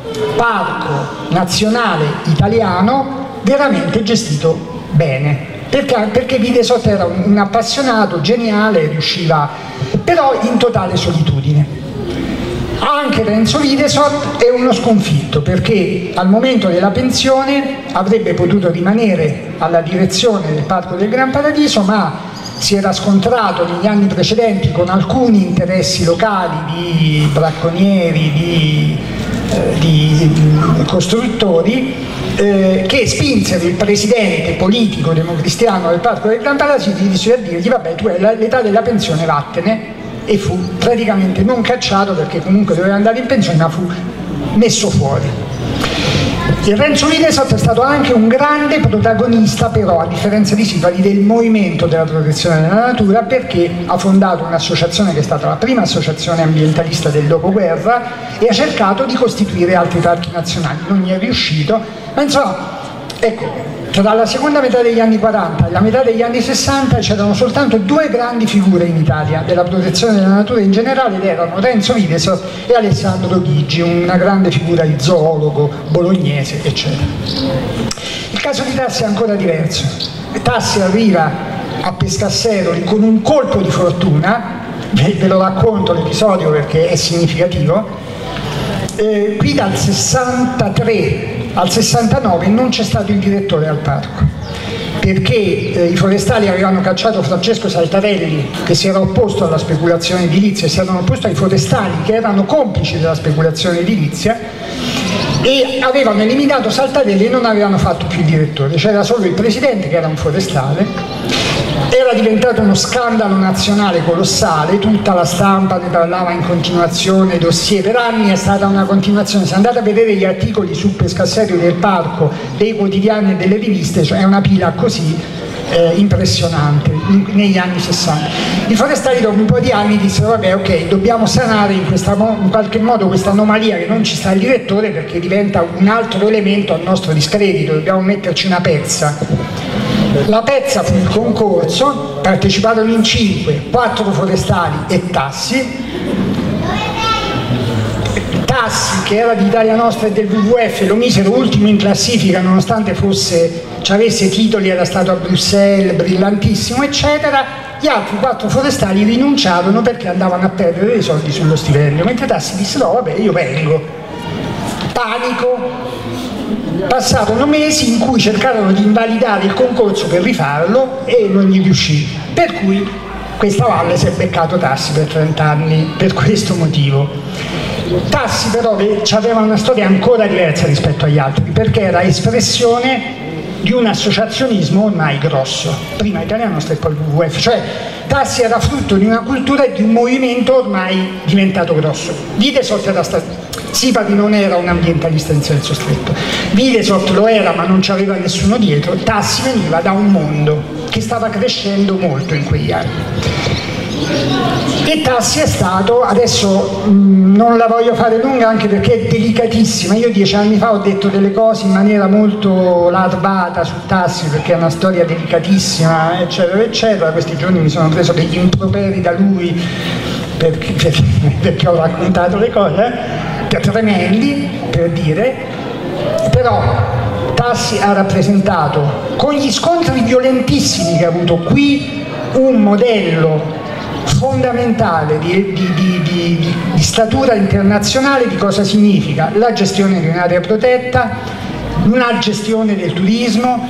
parco nazionale italiano veramente gestito bene, perché Videsordt era un appassionato, geniale, riusciva, però in totale solitudine. Anche Renzo Videsordt è uno sconfitto, perché al momento della pensione avrebbe potuto rimanere alla direzione del Parco del Gran Paradiso, ma si era scontrato negli anni precedenti con alcuni interessi locali di bracconieri, di costruttori, che spinsero il presidente politico democristiano del Parco del Gran Paradiso a dirgli: vabbè, tu hai l'età della pensione, vattene. E fu praticamente non cacciato, perché comunque doveva andare in pensione, ma fu messo fuori. E Renzo Videsordt è stato anche un grande protagonista, però, a differenza di Sifari, del movimento della protezione della natura, perché ha fondato un'associazione che è stata la prima associazione ambientalista del dopoguerra e ha cercato di costituire altri parchi nazionali. Non gli è riuscito, ma insomma, ecco, tra la seconda metà degli anni 40 e la metà degli anni 60 c'erano soltanto due grandi figure in Italia della protezione della natura in generale, ed erano Renzo Videsordt e Alessandro Chigi, una grande figura di zoologo bolognese, eccetera. Il caso di Tassi è ancora diverso. Tassi arriva a Pescasseroli con un colpo di fortuna, ve lo racconto l'episodio perché è significativo. Qui dal 63 al 69 non c'è stato il direttore al parco, perché i forestali avevano cacciato Francesco Saltarelli, che si era opposto alla speculazione edilizia, e si erano opposti ai forestali che erano complici della speculazione edilizia, e avevano eliminato Saltarelli e non avevano fatto più il direttore. C'era solo il presidente, che era un forestale. Era diventato uno scandalo nazionale colossale, tutta la stampa ne parlava in continuazione, dossier, per anni è stata una continuazione. Se andate a vedere gli articoli su Pescasseroli del parco, dei quotidiani e delle riviste, cioè è una pila così impressionante negli anni 60. I forestali dopo un po' di anni dissero: vabbè, ok, dobbiamo sanare in qualche modo questa anomalia che non ci sta il direttore, perché diventa un altro elemento a nostro discredito, dobbiamo metterci una pezza. La pezza fu il concorso, parteciparono in 5, 4 forestali e Tassi. Tassi, che era di Italia Nostra e del WWF, lo misero ultimo in classifica, nonostante avesse titoli, era stato a Bruxelles, brillantissimo, eccetera. Gli altri 4 forestali rinunciarono perché andavano a perdere dei soldi sullo stipendio, mentre Tassi disse: no, vabbè, io vengo. Panico. Passarono mesi in cui cercarono di invalidare il concorso per rifarlo e non gli riuscì, per cui questa valle si è beccato Tassi per 30 anni per questo motivo. Tassi però aveva una storia ancora diversa rispetto agli altri, perché era espressione di un associazionismo ormai grosso, prima italiano e poi il WWF, cioè Tassi era frutto di una cultura e di un movimento ormai diventato grosso. Videsoft era Sipadi non era un ambientalista in senso stretto, Videsoft lo era ma non c'aveva nessuno dietro. Tassi veniva da un mondo che stava crescendo molto in quegli anni. E Tassi è stato, adesso non la voglio fare lunga anche perché è delicatissima, io 10 anni fa ho detto delle cose in maniera molto larvata su Tassi perché è una storia delicatissima eccetera eccetera, questi giorni mi sono preso degli improperi da lui perché ho raccontato le cose tremendi per dire, però Tassi ha rappresentato con gli scontri violentissimi che ha avuto qui un modello fondamentale di statura internazionale di cosa significa la gestione di un'area protetta, una gestione del turismo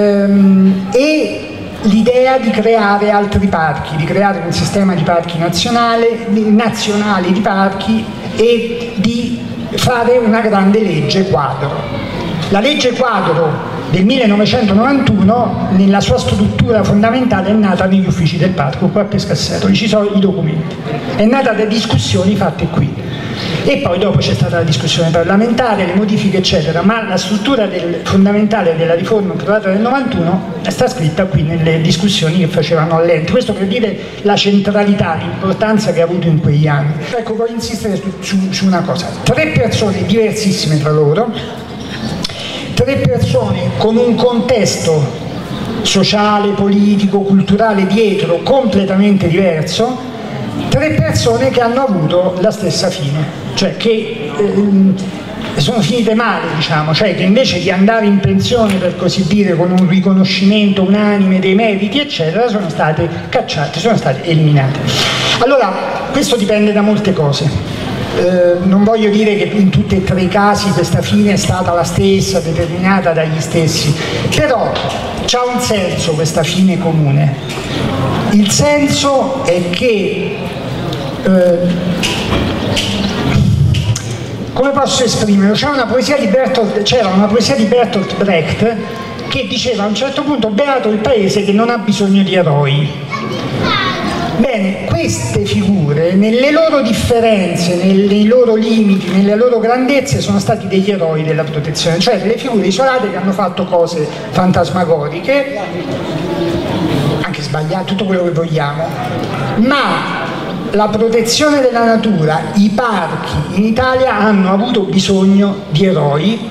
e l'idea di creare altri parchi, di creare un sistema di parchi nazionali di parchi e di fare una grande legge quadro. La legge quadro del 1991 nella sua struttura fondamentale è nata negli uffici del parco qua a Pescasseroli, ci sono i documenti, è nata da discussioni fatte qui e poi dopo c'è stata la discussione parlamentare, le modifiche eccetera, ma la struttura fondamentale della riforma approvata nel 91 sta scritta qui nelle discussioni che facevano all'ente. Questo per dire la centralità, l'importanza che ha avuto in quegli anni. Ecco, voglio insistere su una cosa: 3 persone diversissime tra loro, 3 persone con un contesto sociale, politico, culturale dietro completamente diverso, 3 persone che hanno avuto la stessa fine, cioè che sono finite male, diciamo, cioè che invece di andare in pensione per così dire con un riconoscimento unanime dei meriti eccetera sono state cacciate, sono state eliminate. Allora questo dipende da molte cose. Non voglio dire che in tutti e 3 i casi questa fine è stata la stessa, determinata dagli stessi, però c'ha un senso questa fine comune. Il senso è che, come posso esprimerlo, c'era una poesia di Bertolt Brecht che diceva a un certo punto: beato il paese che non ha bisogno di eroi. Bene, queste figure, nelle loro differenze, nei loro limiti, nelle loro grandezze, sono stati degli eroi della protezione, cioè delle figure isolate che hanno fatto cose fantasmagoriche, anche sbagliate, tutto quello che vogliamo, ma la protezione della natura, i parchi in Italia hanno avuto bisogno di eroi,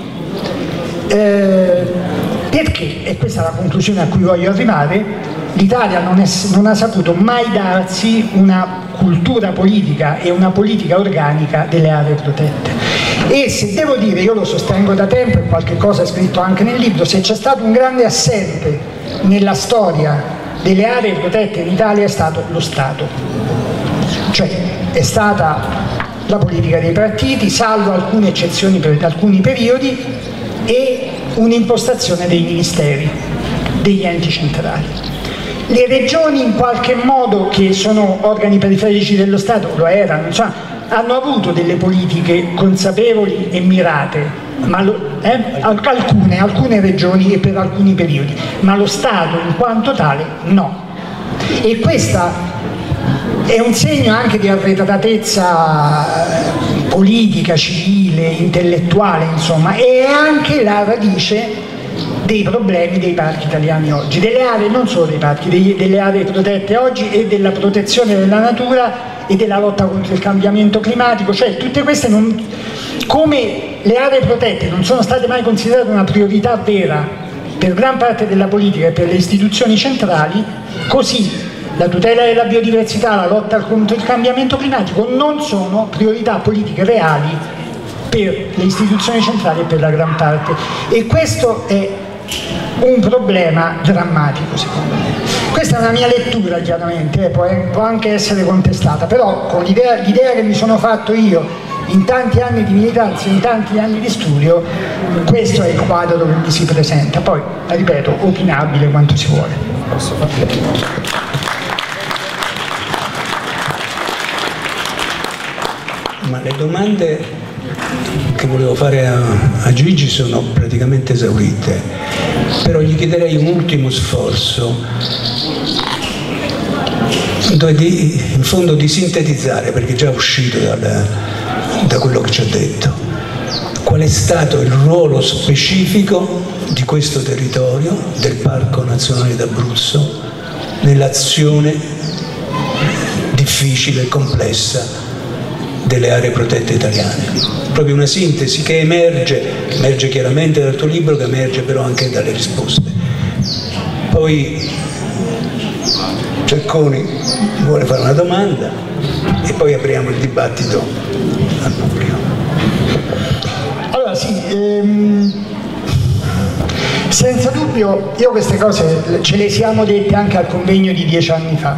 perché, e questa è la conclusione a cui voglio arrivare, l'Italia non ha saputo mai darsi una cultura politica e una politica organica delle aree protette. E se devo dire, io lo sostengo da tempo e qualche cosa è scritto anche nel libro, se c'è stato un grande assente nella storia delle aree protette in Italia è stato lo Stato, cioè è stata la politica dei partiti, salvo alcune eccezioni per alcuni periodi, e un'impostazione dei ministeri, degli enti centrali. Le regioni in qualche modo, che sono organi periferici dello Stato, lo erano, cioè, hanno avuto delle politiche consapevoli e mirate, ma alcune regioni e per alcuni periodi, ma lo Stato in quanto tale no. E questa è un segno anche di arretratezza politica, civile, intellettuale, insomma, è anche la radice dei problemi dei parchi italiani oggi, delle aree, non solo dei parchi, delle aree protette oggi e della protezione della natura e della lotta contro il cambiamento climatico, cioè tutte queste come le aree protette non sono state mai considerate una priorità vera per gran parte della politica e per le istituzioni centrali, così la tutela della biodiversità, la lotta contro il cambiamento climatico non sono priorità politiche reali per le istituzioni centrali e per la gran parte, e questo è un problema drammatico secondo me. Questa è una mia lettura, chiaramente, può anche essere contestata, però con l'idea che mi sono fatto io in tanti anni di militanza, in tanti anni di studio, questo è il quadro che mi si presenta, poi ripeto, opinabile quanto si vuole. le domande che volevo fare a Gigi sono praticamente esaurite, però gli chiederei un ultimo sforzo, in fondo di sintetizzare, perché è già uscito da quello che ci ha detto. Qual è stato il ruolo specifico di questo territorio, del Parco Nazionale d'Abruzzo, nell'azione difficile e complessa delle aree protette italiane? Proprio una sintesi che emerge chiaramente dal tuo libro, che emerge però anche dalle risposte. Poi Cecconi vuole fare una domanda e poi apriamo il dibattito al pubblico. Allora sì, senza dubbio io queste cose ce le siamo dette anche al convegno di 10 anni fa.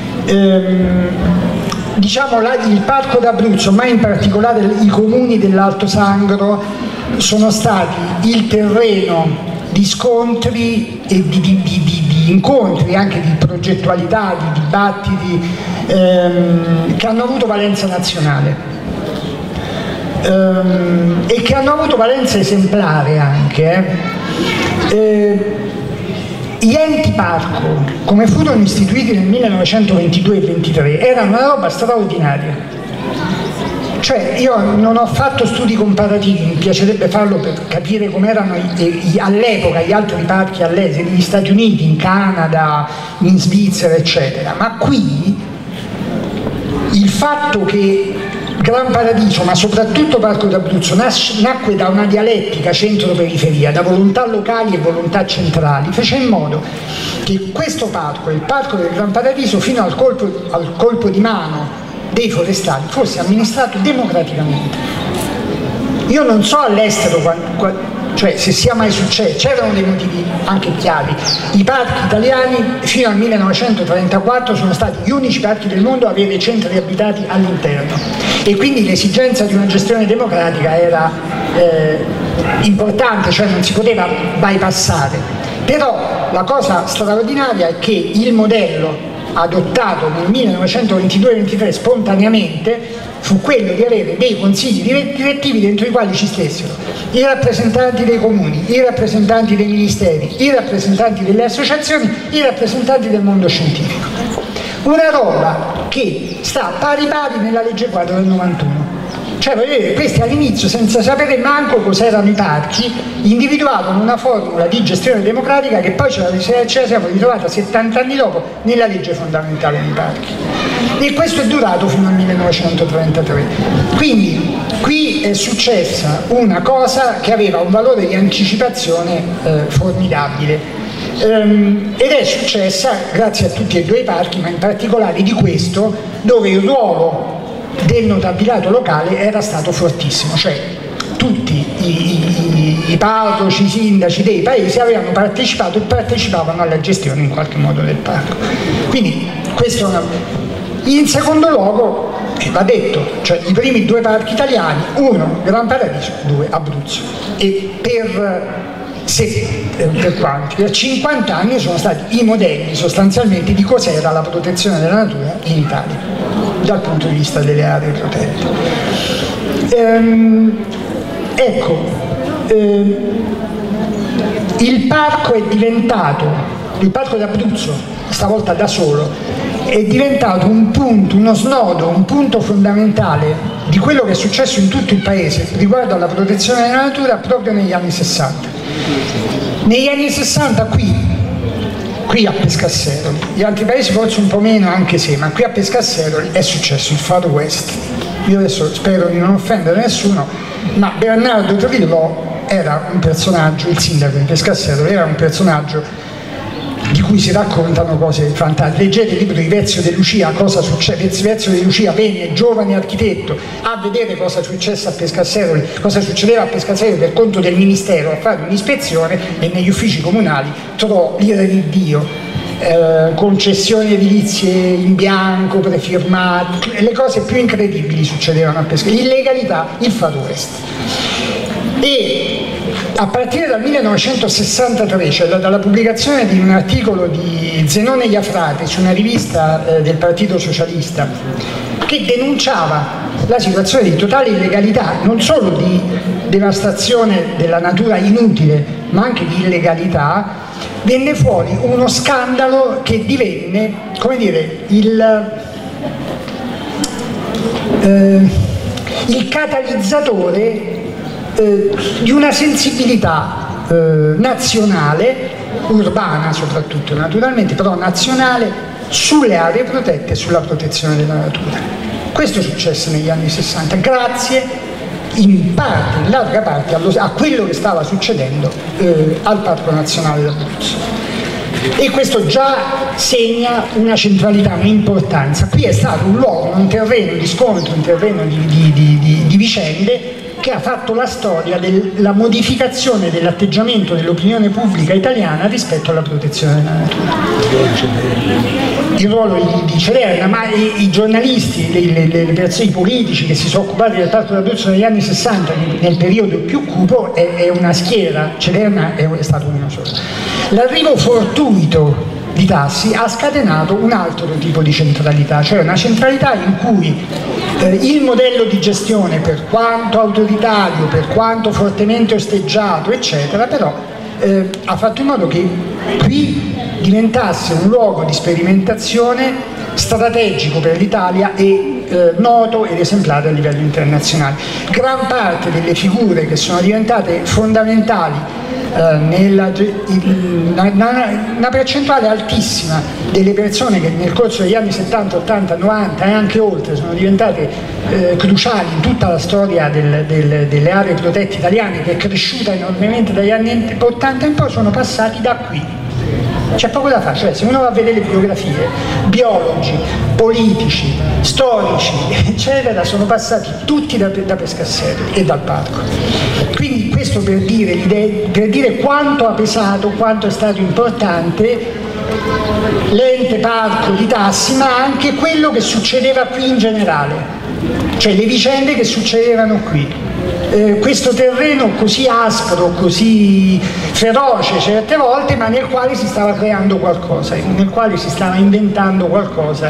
Diciamo il Parco d'Abruzzo, ma in particolare i comuni dell'Alto Sangro, sono stati il terreno di scontri e di incontri, anche di progettualità, di dibattiti che hanno avuto valenza nazionale e che hanno avuto valenza esemplare anche. Gli enti parco, come furono istituiti nel 1922 e 23, erano una roba straordinaria. Cioè, io non ho fatto studi comparativi, mi piacerebbe farlo per capire com'erano all'epoca gli altri parchi all'estero, negli Stati Uniti, in Canada, in Svizzera, eccetera. Ma qui il fatto che Gran Paradiso, ma soprattutto Parco d'Abruzzo, nacque da una dialettica centro-periferia, da volontà locali e volontà centrali, fece in modo che questo parco, il Parco del Gran Paradiso, fino al colpo di mano dei forestali, fosse amministrato democraticamente. Io non so all'estero cioè se sia mai successo, c'erano dei motivi anche chiari. I parchi italiani fino al 1934 sono stati gli unici parchi del mondo a avere centri abitati all'interno e quindi l'esigenza di una gestione democratica era importante, cioè non si poteva bypassare. Però la cosa straordinaria è che il modello adottato nel 1922-23 spontaneamente fu quello di avere dei consigli direttivi dentro i quali ci stessero i rappresentanti dei comuni, i rappresentanti dei ministeri, i rappresentanti delle associazioni, i rappresentanti del mondo scientifico. Una roba che sta pari nella legge quadro del 91. Cioè, vedete, questi all'inizio, senza sapere manco cos'erano i parchi, individuavano una formula di gestione democratica che poi ce la siamo ritrovata 70 anni dopo nella legge fondamentale dei parchi. E questo è durato fino al 1933. Quindi qui è successa una cosa che aveva un valore di anticipazione formidabile. Ed è successa grazie a tutti e due i parchi, ma in particolare di questo, dove il ruolo del notabilato locale era stato fortissimo, cioè tutti i parroci, i sindaci dei paesi avevano partecipato e partecipavano alla gestione in qualche modo del parco. Quindi questo è una... In secondo luogo, va detto, cioè i primi due parchi italiani, uno Gran Paradiso, due Abruzzo, e per 50 anni sono stati i modelli sostanzialmente di cos'era la protezione della natura in Italia dal punto di vista delle aree protette. Il parco è diventato, il Parco d'Abruzzo, stavolta da solo, è diventato un punto, uno snodo, un punto fondamentale di quello che è successo in tutto il paese riguardo alla protezione della natura proprio negli anni 60. Negli anni 60 qui a Pescasseroli, gli altri paesi forse un po' meno anche se, ma qui a Pescasseroli è successo il Far West. Io adesso spero di non offendere nessuno, ma Bernardo Trillo era un personaggio, il sindaco di Pescasseroli era un personaggio di cui si raccontano cose fantastiche. Leggete il libro di Vezio De Lucia, cosa succede. Vezio De Lucia venne, giovane architetto, a vedere cosa successe a Pescasseroli, cosa succedeva a Pescasseroli per conto del ministero, a fare un'ispezione e negli uffici comunali trovò l'ira di Dio, concessioni edilizie in bianco, prefirmate, le cose più incredibili succedevano a Pescasseroli, illegalità, il Far West. E a partire dal 1963, cioè dalla pubblicazione di un articolo di Zenone Iafrate su una rivista del Partito Socialista, che denunciava la situazione di totale illegalità, non solo di devastazione della natura inutile, ma anche di illegalità. Venne fuori uno scandalo che divenne, come dire, il catalizzatore di una sensibilità nazionale, urbana soprattutto naturalmente, però nazionale, sulle aree protette e sulla protezione della natura. Questo successe negli anni 60 grazie in larga parte a quello che stava succedendo al Parco Nazionale d'Abruzzo, e questo già segna una centralità, un'importanza. Qui è stato un luogo, un terreno di scontro, un terreno di vicende che ha fatto la storia della modificazione dell'atteggiamento dell'opinione pubblica italiana rispetto alla protezione della natura. Il ruolo di Celerna, ma i giornalisti, le persone, i politici che si sono occupati del Parco d'Abruzzo negli anni 60, nel periodo più cupo, è una schiera. Celerna è stato uno solo. L'arrivo fortuito di Tassi ha scatenato un altro tipo di centralità, cioè una centralità in cui il modello di gestione, per quanto autoritario, per quanto fortemente osteggiato, eccetera, però ha fatto in modo che qui diventasse un luogo di sperimentazione strategico per l'Italia e noto ed esemplare a livello internazionale. Gran parte delle figure che sono diventate fondamentali, una percentuale altissima delle persone che nel corso degli anni 70, 80, 90 e anche oltre sono diventate cruciali in tutta la storia delle aree protette italiane, che è cresciuta enormemente dagli anni 80 in poi, sono passati da qui. C'è poco da fare, cioè se uno va a vedere le biografie, biologi, politici, storici, eccetera, sono passati tutti da Pescasseroli e dal parco. Quindi questo per dire quanto ha pesato, quanto è stato importante l'ente parco di Tassi, ma anche quello che succedeva qui in generale, cioè le vicende che succedevano qui. Questo terreno così aspro, così feroce certe volte, ma nel quale si stava creando qualcosa, nel quale si stava inventando qualcosa.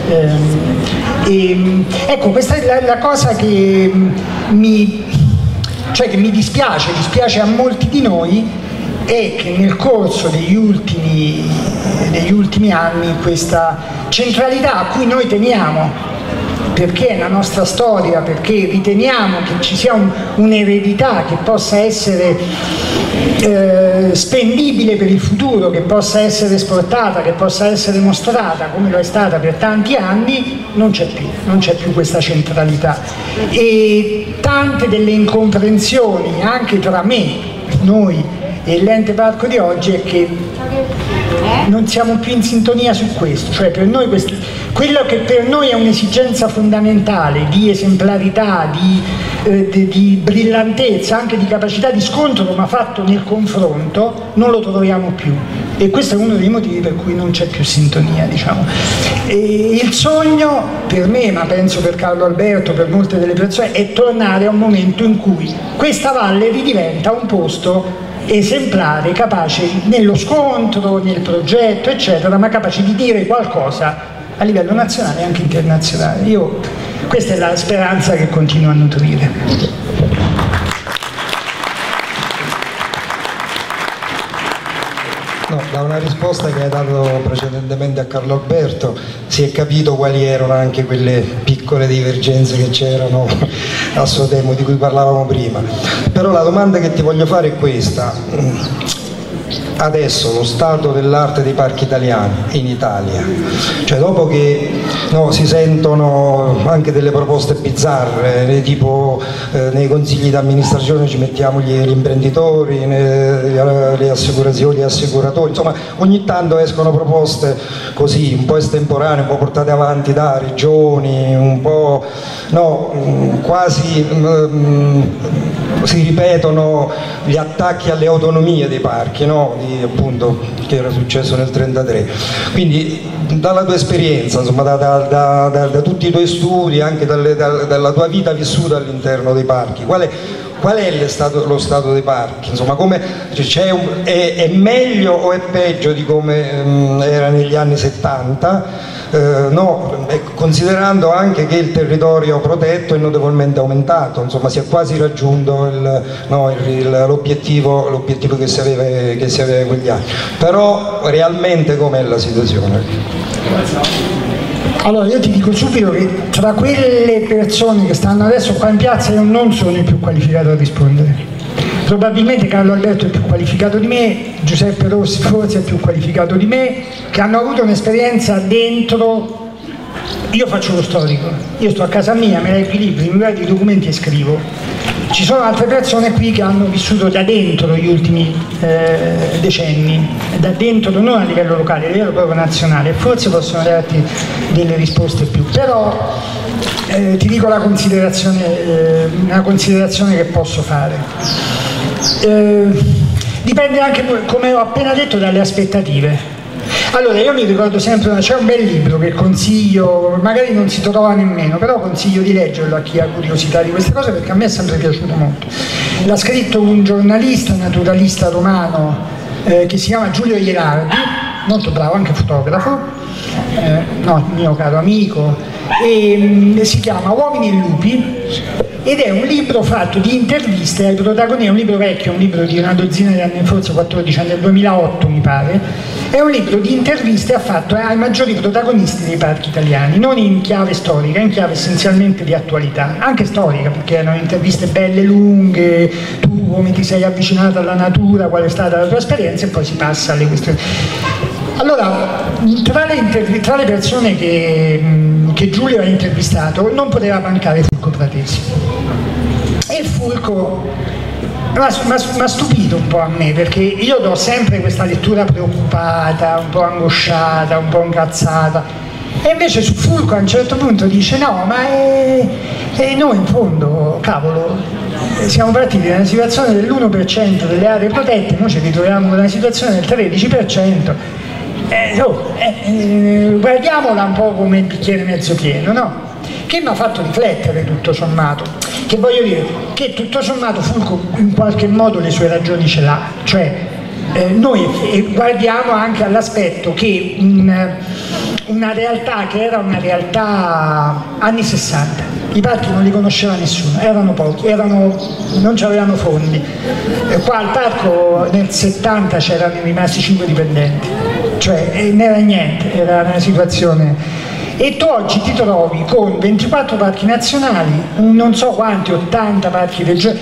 Ecco, questa è la cosa che mi dispiace a molti di noi, è che nel corso degli ultimi anni questa centralità a cui noi teniamo, perché è la nostra storia, perché riteniamo che ci sia un'eredità che possa essere spendibile per il futuro, che possa essere esportata, che possa essere mostrata come lo è stata per tanti anni, non c'è più questa centralità. E tante delle incomprensioni anche tra noi e l'ente parco di oggi è che non siamo più in sintonia su questo, cioè per noi quello che per noi è un'esigenza fondamentale di esemplarità, di brillantezza, anche di capacità di scontro, ma fatto nel confronto, non lo troviamo più, e questo è uno dei motivi per cui non c'è più sintonia, diciamo. E il sogno per me, ma penso per Carlo Alberto, per molte delle persone, è tornare a un momento in cui questa valle ridiventa un posto esemplare, capace nello scontro, nel progetto, eccetera, ma capace di dire qualcosa a livello nazionale e anche internazionale. Questa è la speranza che continuo a nutrire. No, da una risposta che hai dato precedentemente a Carlo Alberto si è capito quali erano anche quelle piccole divergenze che c'erano a suo tempo, di cui parlavamo prima. Però la domanda che ti voglio fare è questa: adesso lo stato dell'arte dei parchi italiani in Italia, cioè dopo che si sentono anche delle proposte bizzarre, tipo nei consigli di amministrazione ci mettiamo gli imprenditori, le assicurazioni, gli assicuratori, insomma ogni tanto escono proposte così un po' estemporanee, un po' portate avanti da regioni, un po' quasi si ripetono gli attacchi alle autonomie dei parchi, appunto, che era successo nel 1933. Quindi dalla tua esperienza, insomma, da tutti i tuoi studi, anche dalla tua vita vissuta all'interno dei parchi, qual è lo stato dei parchi? Insomma, è meglio o è peggio di come era negli anni 70? no, considerando anche che il territorio protetto è notevolmente aumentato, insomma si è quasi raggiunto l'obiettivo che si aveva quegli anni. Però realmente com'è la situazione? Allora io ti dico subito che tra quelle persone che stanno adesso qua in piazza io non sono il più qualificato a rispondere. Probabilmente Carlo Alberto è più qualificato di me, Giuseppe Rossi forse è più qualificato di me, che hanno avuto un'esperienza dentro. Io faccio lo storico, io sto a casa mia, mi leggo i libri, mi guardo i documenti e scrivo. Ci sono altre persone qui che hanno vissuto da dentro gli ultimi decenni, da dentro non a livello locale, a livello proprio nazionale, e forse possono darti delle risposte più. Però ti dico una considerazione che posso fare. Dipende anche, come ho appena detto, dalle aspettative. Allora io mi ricordo sempre, c'è un bel libro che consiglio, magari non si trova nemmeno, però consiglio di leggerlo a chi ha curiosità di queste cose, perché a me è sempre piaciuto molto. L'ha scritto un giornalista naturalista romano che si chiama Giulio Ielardi, molto bravo, anche fotografo, mio caro amico, e si chiama Uomini e Lupi, ed è un libro fatto di interviste ai protagonisti, è un libro vecchio, un libro di una dozzina di anni, forse 14 anni, del 2008 mi pare. È un libro di interviste fatto ai maggiori protagonisti dei parchi italiani, non in chiave storica, in chiave essenzialmente di attualità, anche storica, perché erano interviste belle, lunghe, tu come ti sei avvicinata alla natura, qual è stata la tua esperienza, e poi si passa alle questioni. Allora, tra le persone che Giulio ha intervistato non poteva mancare Fulco Pratesi. E Fulco mi ha stupito un po' a me, perché io do sempre questa lettura preoccupata, un po' angosciata, un po' incazzata, e invece su Fulco a un certo punto dice no, ma noi in fondo, cavolo, siamo partiti da una situazione dell'1% delle aree protette, noi ci ritroviamo in una situazione del 13%, guardiamola un po' come il bicchiere mezzo pieno, no? Che mi ha fatto riflettere tutto sommato, che voglio dire che tutto sommato Fulco in qualche modo le sue ragioni ce l'ha, cioè noi guardiamo anche all'aspetto che una realtà che era una realtà anni 60, i parchi non li conosceva nessuno, erano pochi, non c'avevano fondi, qua al parco nel 70 c'erano rimasti 5 dipendenti, cioè non era niente, era una situazione. E tu oggi ti trovi con 24 parchi nazionali, non so quanti, 80 parchi regionali,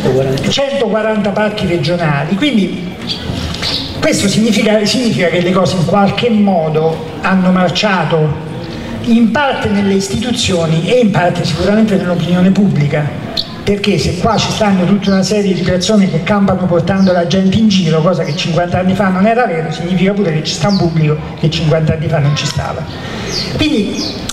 140 parchi regionali, quindi questo significa che le cose in qualche modo hanno marciato in parte nelle istituzioni e in parte sicuramente nell'opinione pubblica, perché se qua ci stanno tutta una serie di persone che campano portando la gente in giro, cosa che 50 anni fa non era vero, significa pure che ci sta un pubblico che 50 anni fa non ci stava. Quindi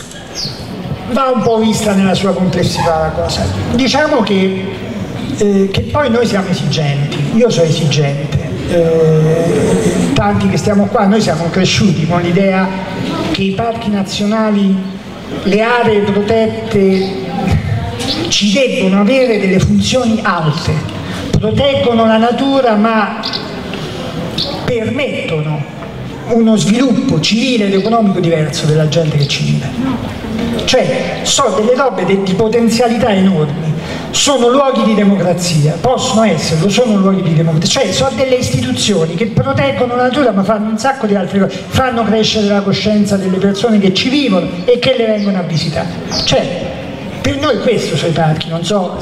va un po' vista nella sua complessità la cosa. Diciamo che poi noi siamo esigenti, io sono esigente, tanti che stiamo qua, noi siamo cresciuti con l'idea che i parchi nazionali, le aree protette ci debbono avere delle funzioni alte, proteggono la natura ma permettono uno sviluppo civile ed economico diverso della gente che ci vive. Cioè sono delle robe di potenzialità enormi, sono luoghi di democrazia, possono esserlo, sono luoghi di democrazia, cioè sono delle istituzioni che proteggono la natura ma fanno un sacco di altre cose, fanno crescere la coscienza delle persone che ci vivono e che le vengono a visitare. Cioè, per noi questo sono i parchi, non so.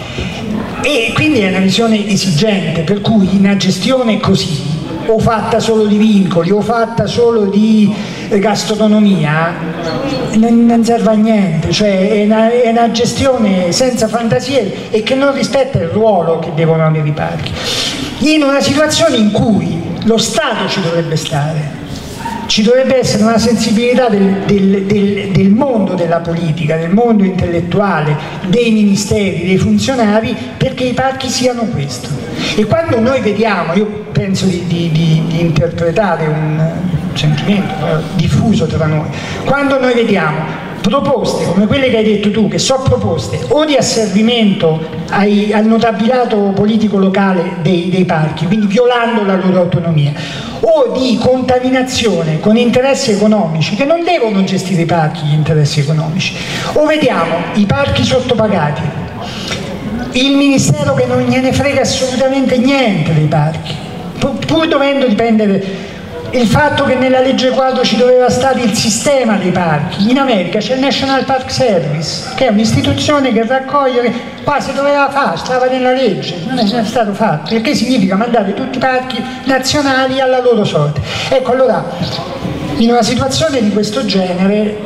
E quindi è una visione esigente, per cui una gestione così, o fatta solo di vincoli, o fatta solo di gastronomia, non serve a niente, cioè è una gestione senza fantasie e che non rispetta il ruolo che devono avere i parchi. In una situazione in cui lo Stato ci dovrebbe stare, ci dovrebbe essere una sensibilità del mondo della politica, del mondo intellettuale, dei ministeri, dei funzionari, perché i parchi siano questo. E quando noi vediamo, io penso di interpretare un sentimento diffuso tra noi, quando noi vediamo proposte come quelle che hai detto tu, che sono proposte o di asservimento al notabilato politico locale dei parchi, quindi violando la loro autonomia, o di contaminazione con interessi economici che non devono gestire i parchi, gli interessi economici, o vediamo i parchi sottopagati, il ministero che non gliene frega assolutamente niente dei parchi, pur dovendo dipendere. Il fatto che nella legge quadro ci doveva stare il sistema dei parchi. In America c'è il National Park Service, che è un'istituzione che raccoglie, qua si doveva fare, stava nella legge, non è stato fatto, perché significa mandare tutti i parchi nazionali alla loro sorte. Ecco, allora, in una situazione di questo genere,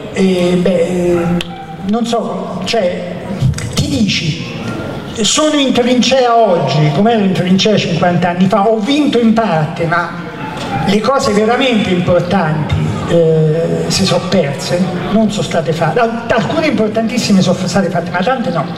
non so, cioè, ti dici, sono in trincea oggi, come ero in trincea 50 anni fa, ho vinto in parte, ma le cose veramente importanti si sono perse, non sono state fatte, alcune importantissime sono state fatte, ma tante no,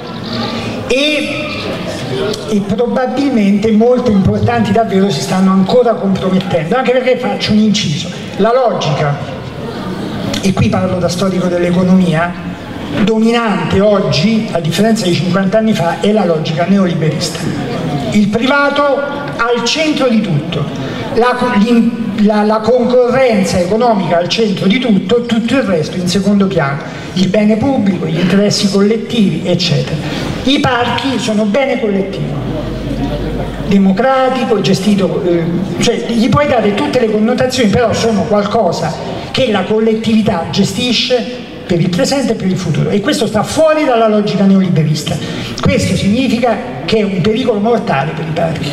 e probabilmente molte importanti davvero si stanno ancora compromettendo, anche perché faccio un inciso, la logica, e qui parlo da storico dell'economia, dominante oggi, a differenza di 50 anni fa, è la logica neoliberista, il privato al centro di tutto, la concorrenza economica al centro di tutto, tutto il resto in secondo piano, il bene pubblico, gli interessi collettivi, eccetera. I parchi sono bene collettivo, democratico, gestito, cioè gli puoi dare tutte le connotazioni, però sono qualcosa che la collettività gestisce per il presente e per il futuro, e questo sta fuori dalla logica neoliberista. Questo significa che è un pericolo mortale per i parchi,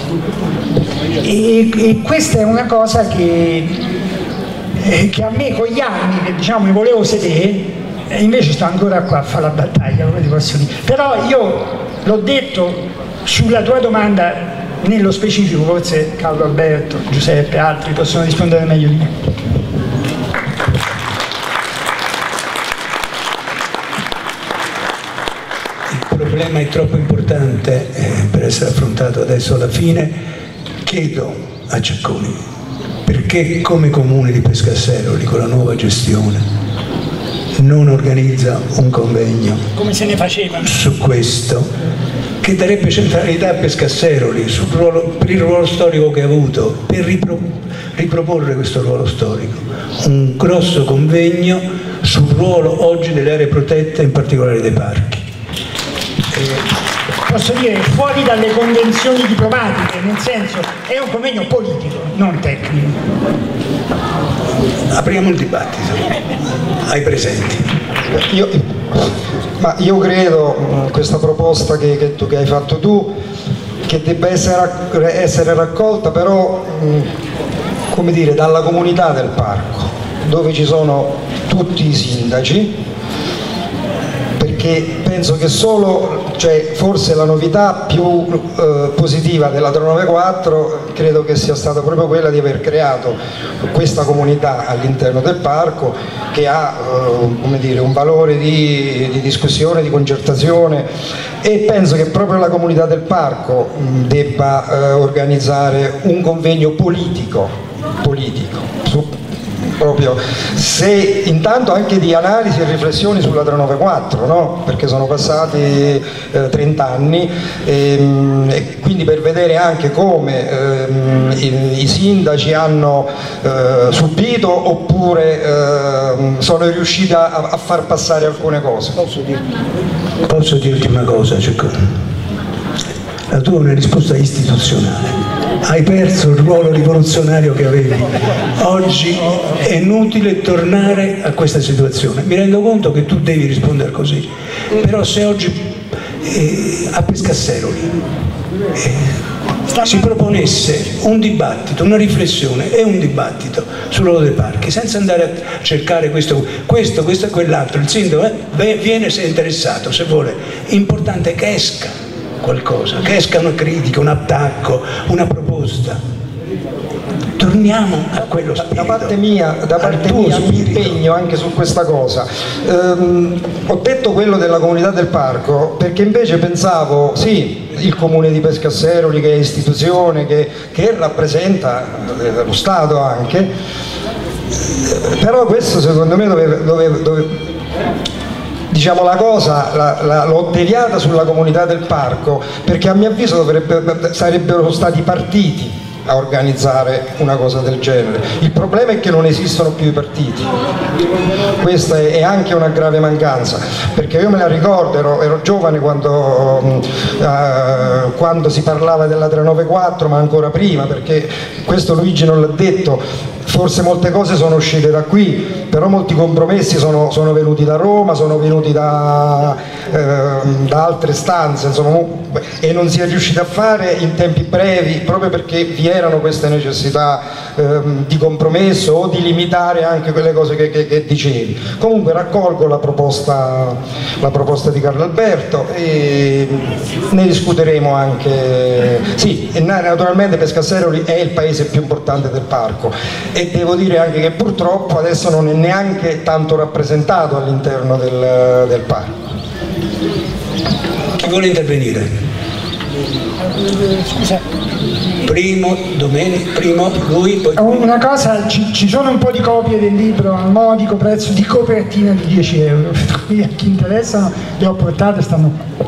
e questa è una cosa che a me con gli anni, che diciamo mi volevo sedere, e invece sto ancora qua a fare la battaglia, come ti posso dire. Però io l'ho detto sulla tua domanda nello specifico, forse Carlo Alberto, Giuseppe, altri possono rispondere meglio di me. Il problema è troppo importante per essere affrontato adesso alla fine. Chiedo a Cecconi perché come comune di Pescasseroli con la nuova gestione non organizza un convegno come se ne faceva su questo, che darebbe centralità a Pescasseroli per il ruolo storico che ha avuto, per riproporre questo ruolo storico, un grosso convegno sul ruolo oggi delle aree protette, in particolare dei parchi. Posso dire, fuori dalle convenzioni diplomatiche, nel senso è un convegno politico, non tecnico. Apriamo il dibattito ai presenti. Io credo, questa proposta che hai fatto tu, che debba essere raccolta però, come dire, dalla comunità del parco, dove ci sono tutti i sindaci, perché penso che forse la novità più positiva della 394 credo che sia stata proprio quella di aver creato questa comunità all'interno del parco, che ha come dire, un valore di discussione, di concertazione, e penso che proprio la comunità del parco debba organizzare un convegno politico proprio, se intanto anche di analisi e riflessioni sulla 394, no? Perché sono passati 30 anni, e quindi per vedere anche come i sindaci hanno subito oppure sono riusciti a far passare alcune cose. Posso dirti una cosa, Cecco? La tua è una risposta istituzionale. Hai perso il ruolo rivoluzionario che avevi. Oggi è inutile tornare a questa situazione. Mi rendo conto che tu devi rispondere così, però se oggi a Pescasseroli si proponesse un dibattito, una riflessione e un dibattito sul ruolo dei parchi, senza andare a cercare questo e quell'altro, il sindaco viene se è interessato, se vuole, importante che esca qualcosa, che esca una critica, un attacco, una proposta. Torniamo a quello spirito. Da parte mia mi impegno anche su questa cosa. Ho detto quello della comunità del parco perché invece pensavo, sì, il comune di Pescasseroli che è istituzione, che rappresenta lo Stato anche, però questo secondo me diciamo, la cosa l'ho deviata sulla comunità del parco, perché a mio avviso sarebbero stati partiti a organizzare una cosa del genere. Il problema è che non esistono più i partiti, questa è anche una grave mancanza, perché io me la ricordo, ero giovane quando si parlava della 394, ma ancora prima, perché questo Luigi non l'ha detto, forse molte cose sono uscite da qui, però molti compromessi sono venuti da Roma, sono venuti da altre stanze, insomma, e non si è riusciti a fare in tempi brevi, proprio perché vi erano queste necessità di compromesso o di limitare anche quelle cose che dicevi. Comunque raccolgo la proposta di Carlo Alberto e ne discuteremo anche. Sì, e naturalmente Pescasseroli è il paese più importante del parco, e devo dire anche che purtroppo adesso non è neanche tanto rappresentato all'interno del parco. Chi vuole intervenire? Scusa. Primo, lui, poi... Una cosa, ci sono un po' di copie del libro a modico prezzo di copertina di 10 euro, quindi a chi interessano le ho portate, stanno qua.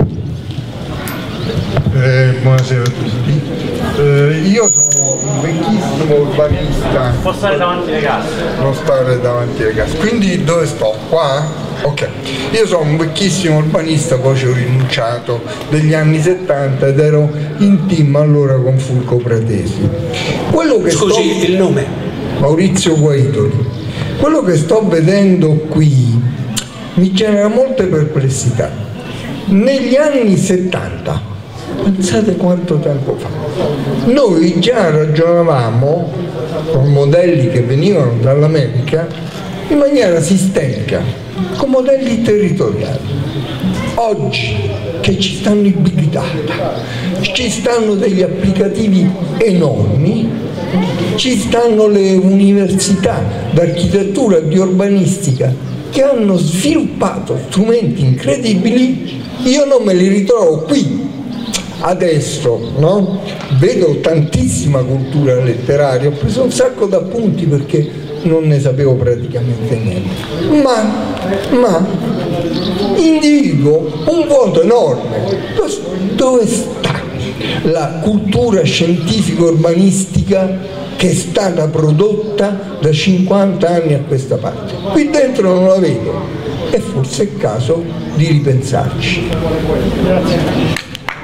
Buonasera a tutti. Io sono un vecchissimo urbanista. Può stare davanti alle casse. Non stare davanti alle casse. Quindi dove sto? Qua? Ok. Io sono un vecchissimo urbanista, poi ci ho rinunciato degli anni 70 ed ero in team allora con Fulco Pratesi. Scusi, il nome? Maurizio Guaidoli. Quello che sto vedendo qui mi genera molte perplessità. Negli anni 70, pensate quanto tempo fa, noi già ragionavamo con modelli che venivano dall'America in maniera sistemica, con modelli territoriali. Oggi che ci stanno i big data, ci stanno degli applicativi enormi, ci stanno le università d'architettura e di urbanistica che hanno sviluppato strumenti incredibili, io non me li ritrovo qui. Adesso, no? Vedo tantissima cultura letteraria, ho preso un sacco d'appunti perché non ne sapevo praticamente niente, ma individuo un vuoto enorme. Dove sta la cultura scientifica urbanistica che è stata prodotta da 50 anni a questa parte? Qui dentro non la vedo e forse è il caso di ripensarci. Grazie.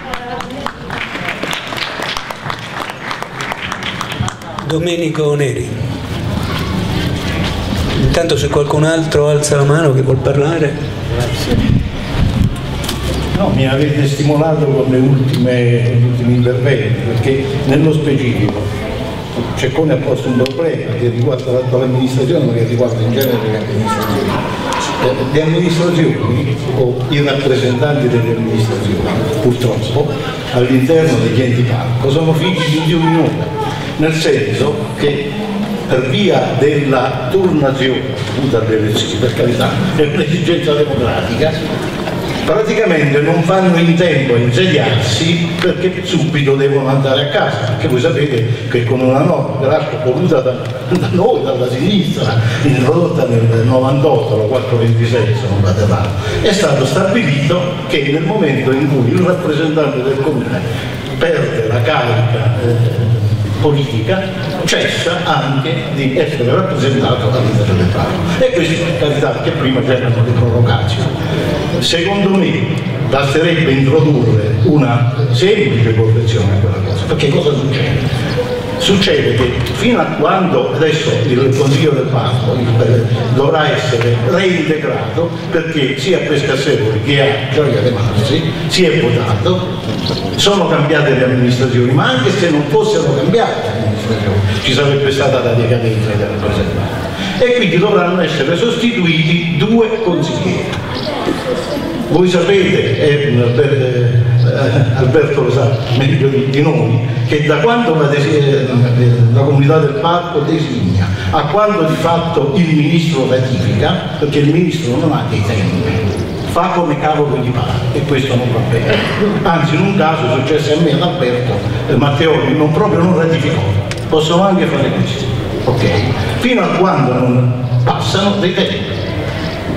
Domenico Neri. Intanto se qualcun altro alza la mano che vuol parlare. No, mi avete stimolato con gli ultimi interventi, perché nello specifico Ceccone ha posto un problema che riguarda l'attuale amministrazione, ma che riguarda in genere le amministrazioni. Le amministrazioni o i rappresentanti delle amministrazioni, purtroppo, all'interno degli enti parco sono figli di Dio minore, nel senso che per via della turnazione dovuta alle elezioni, per carità, è un'esigenza democratica, praticamente non fanno in tempo a insediarsi perché subito devono andare a casa, perché voi sapete che con una norma, peraltro voluta da noi, dalla sinistra, introdotta nel 98, la 426 se non vado errato, è stato stabilito che nel momento in cui il rappresentante del comune perde la carica politica, cessa anche di essere rappresentato all'interno del parco. E questo per carità, perché prima c'erano le prorogazioni. Secondo me basterebbe introdurre una semplice correzione a quella cosa, perché cosa succede? Succede che fino a quando adesso il Consiglio del Parco dovrà essere reintegrato, perché sia Pescasseroli che a Gioia De Marsi si è votato, sono cambiate le amministrazioni, ma anche se non fossero cambiate le amministrazioni ci sarebbe stata la decadenza dei rappresentanti e quindi dovranno essere sostituiti 2 consiglieri. Voi sapete, Alberto lo sa meglio di noi, che da quando la comunità del parco designa a quando di fatto il ministro ratifica, perché il ministro non ha dei tempi, fa come cavolo gli pare e questo non va bene. Anzi, in un caso è successo a me, ad Alberto Matteoli non ratificò, possono anche fare questo, ok? Fino a quando non passano dei tempi.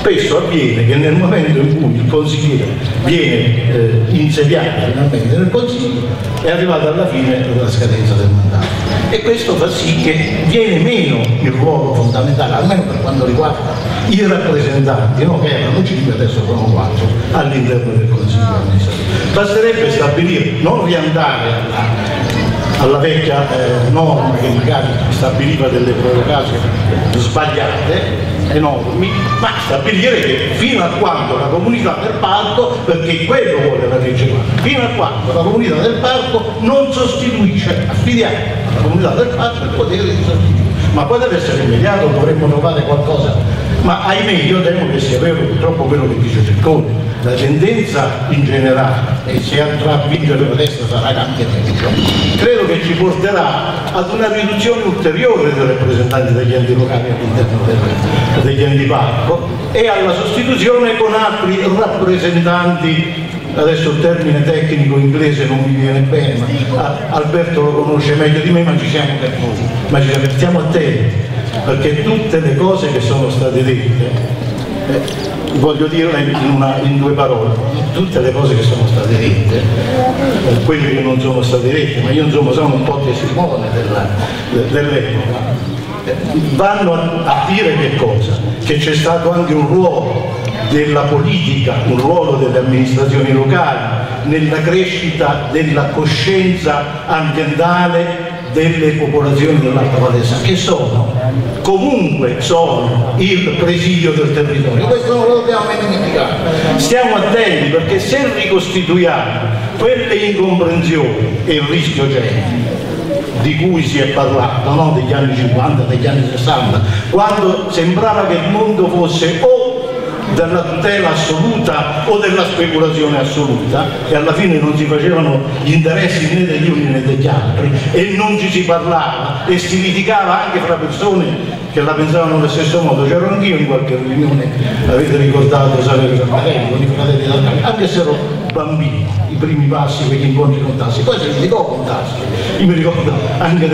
Spesso avviene che nel momento in cui il consigliere viene insediato finalmente nel consiglio è arrivato alla fine della scadenza del mandato, e questo fa sì che viene meno il ruolo fondamentale, almeno per quanto riguarda i rappresentanti, no? Che erano 5, adesso sono 4 all'interno del consiglio amministrativo. Basterebbe stabilire, non riandare alla vecchia norma che magari stabiliva delle prerogative sbagliate, enormi, ma stabilire che fino a quando la comunità del parco, perché quello vuole la legge, fino a quando la comunità del parco non sostituisce, affidiamo alla comunità del parco il potere di sostituire. Ma poi deve essere immediato, dovremmo trovare qualcosa, ma ahimè io temo che sia vero purtroppo quello che dice Cecconi, la tendenza in generale, e se andrà a vincere la destra sarà anche meglio, credo che ci porterà ad una riduzione ulteriore dei rappresentanti degli enti locali all'interno degli enti parco e alla sostituzione con altri rappresentanti. Adesso il termine tecnico inglese non mi viene bene, ma Alberto lo conosce meglio di me, ma ci siamo perduti, ma stiamo attenti, perché tutte le cose che sono state dette, voglio dirle in 2 parole, tutte le cose che sono state dette, quelle che non sono state dette, ma io insomma sono un po' testimone dell'epoca, vanno a dire che cosa? Che c'è stato anche un ruolo della politica, un ruolo delle amministrazioni locali nella crescita della coscienza ambientale delle popolazioni dell'Alta Valesa, che comunque sono il presidio del territorio. Questo non lo dobbiamo mai dimenticare. Stiamo attenti, perché se ricostituiamo quelle incomprensioni, e il rischio c'è, di cui si è parlato, no? Degli anni 50, degli anni 60, quando sembrava che il mondo fosse o della tutela assoluta o della speculazione assoluta, e alla fine non si facevano gli interessi né degli uni né degli altri, e non ci si parlava e si litigava anche fra persone che la pensavano allo stesso modo. C'ero anch'io in qualche riunione, avete ricordato Saverio Santarelli con i fratelli d'Altare, anche se ero bambino, i primi passi, quegli incontri con Tassi, poi se li dico con Tassi, io mi ricordo anche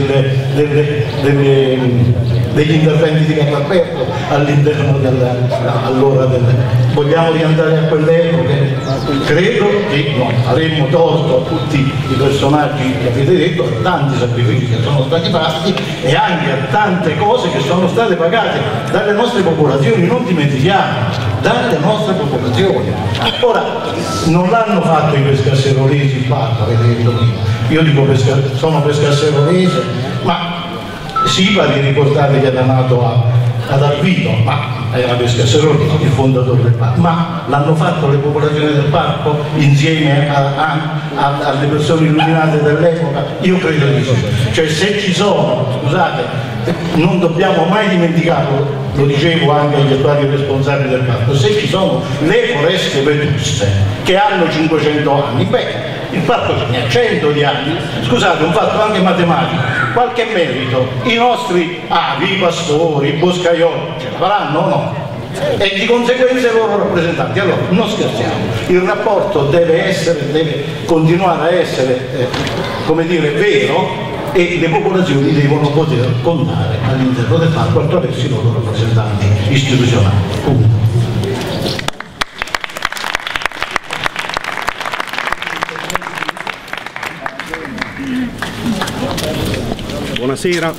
degli interventi di Carlo Alberto all'interno vogliamo riandare a quell'epoca. Credo che avremmo torto a tutti i personaggi che avete detto, a tanti sacrifici che sono stati fatti e anche a tante cose che sono state pagate dalle nostre popolazioni, non dimentichiamo, dalle nostre popolazioni. Ora, non l'hanno fatto i pescasserolesi il parco, avete detto prima, io dico sono pescasserolese, ma sì, va di ricordare che era nato ad Arvino, ma era Pescasseroli, il fondatore del parco, ma l'hanno fatto le popolazioni del parco insieme alle persone illuminate dell'epoca? Io credo di sì. Cioè, se ci sono, scusate, non dobbiamo mai dimenticarlo, lo dicevo anche agli attuali responsabili del parco, se ci sono le foreste vetuste che hanno 500 anni, beh, il parco ne ha 100 di anni, scusate, un fatto anche matematico, qualche merito i nostri avi, i pastori, i boscaioli ce la faranno o no? E di conseguenza i loro rappresentanti. Allora non scherziamo, il rapporto deve continuare a essere come dire vero, e le popolazioni devono poter contare all'interno del parco attraverso i loro rappresentanti istituzionali. Buonasera.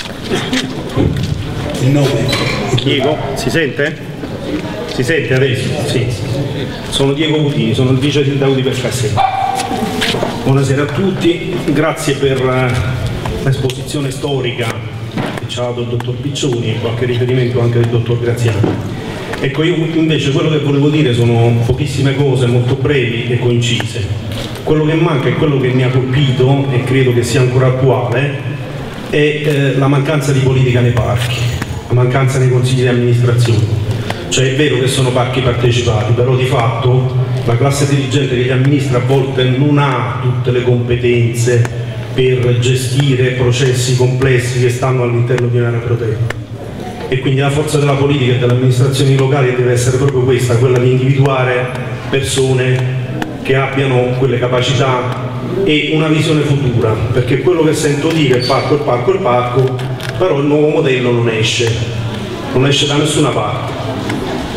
Il nome? Diego, si sente? Si sente adesso? Sì. Sono Diego Cutini, sono il vice sindaco di Pescasseroli. Buonasera a tutti, grazie per l'esposizione storica che ci ha dato il dottor Piccioni e qualche riferimento anche del dottor Graziani. Ecco, io invece quello che volevo dire sono pochissime cose, molto brevi e concise. Quello che manca e quello che mi ha colpito, e credo che sia ancora attuale, è la mancanza di politica nei parchi, la mancanza nei consigli di amministrazione. Cioè è vero che sono parchi partecipati, però di fatto la classe dirigente che li amministra a volte non ha tutte le competenze per gestire processi complessi che stanno all'interno di un'area protetta. E quindi la forza della politica e delle amministrazioni locali deve essere proprio questa, quella di individuare persone che abbiano quelle capacità e una visione futura, perché quello che sento dire è parco, il parco, il parco, però il nuovo modello non esce da nessuna parte.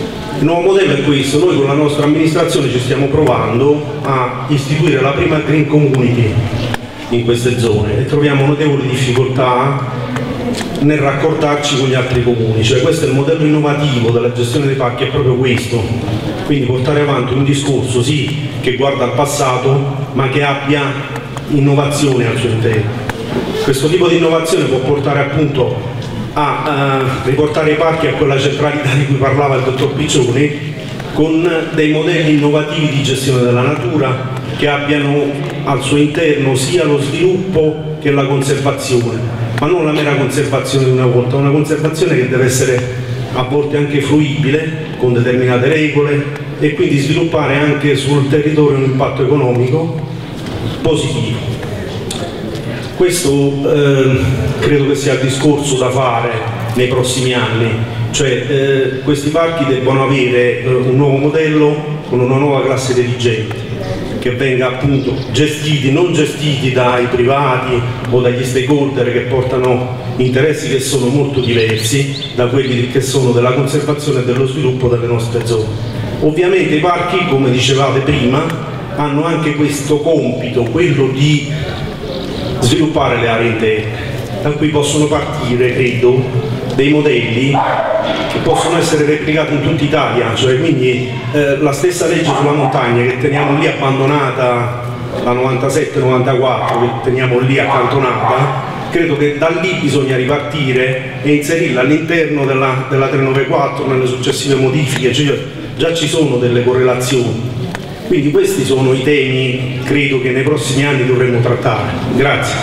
Il nuovo modello è questo: noi con la nostra amministrazione ci stiamo provando a istituire la prima green community in queste zone e troviamo notevoli difficoltà nel raccordarci con gli altri comuni, cioè questo è il modello innovativo della gestione dei parchi, è proprio questo, quindi portare avanti un discorso sì che guarda al passato ma che abbia innovazione al suo interno. Questo tipo di innovazione può portare appunto a riportare i parchi a quella centralità di cui parlava il dottor Piccioni, con dei modelli innovativi di gestione della natura che abbiano al suo interno sia lo sviluppo che la conservazione, ma non la mera conservazione di una volta, una conservazione che deve essere a volte anche fruibile con determinate regole e quindi sviluppare anche sul territorio un impatto economico positivo. Questo credo che sia il discorso da fare nei prossimi anni, cioè questi parchi debbono avere un nuovo modello con una nuova classe dirigente che venga appunto gestiti, non gestiti dai privati o dagli stakeholder che portano interessi che sono molto diversi da quelli che sono della conservazione e dello sviluppo delle nostre zone. Ovviamente i parchi, come dicevate prima, hanno anche questo compito, quello di sviluppare le aree interne, da cui possono partire, credo, dei modelli che possono essere replicati in tutta Italia, cioè quindi la stessa legge sulla montagna che teniamo lì abbandonata la 97-94, che teniamo lì accantonata, credo che da lì bisogna ripartire e inserirla all'interno della 394 nelle successive modifiche, cioè già ci sono delle correlazioni. Quindi questi sono i temi, credo, che nei prossimi anni dovremo trattare. Grazie.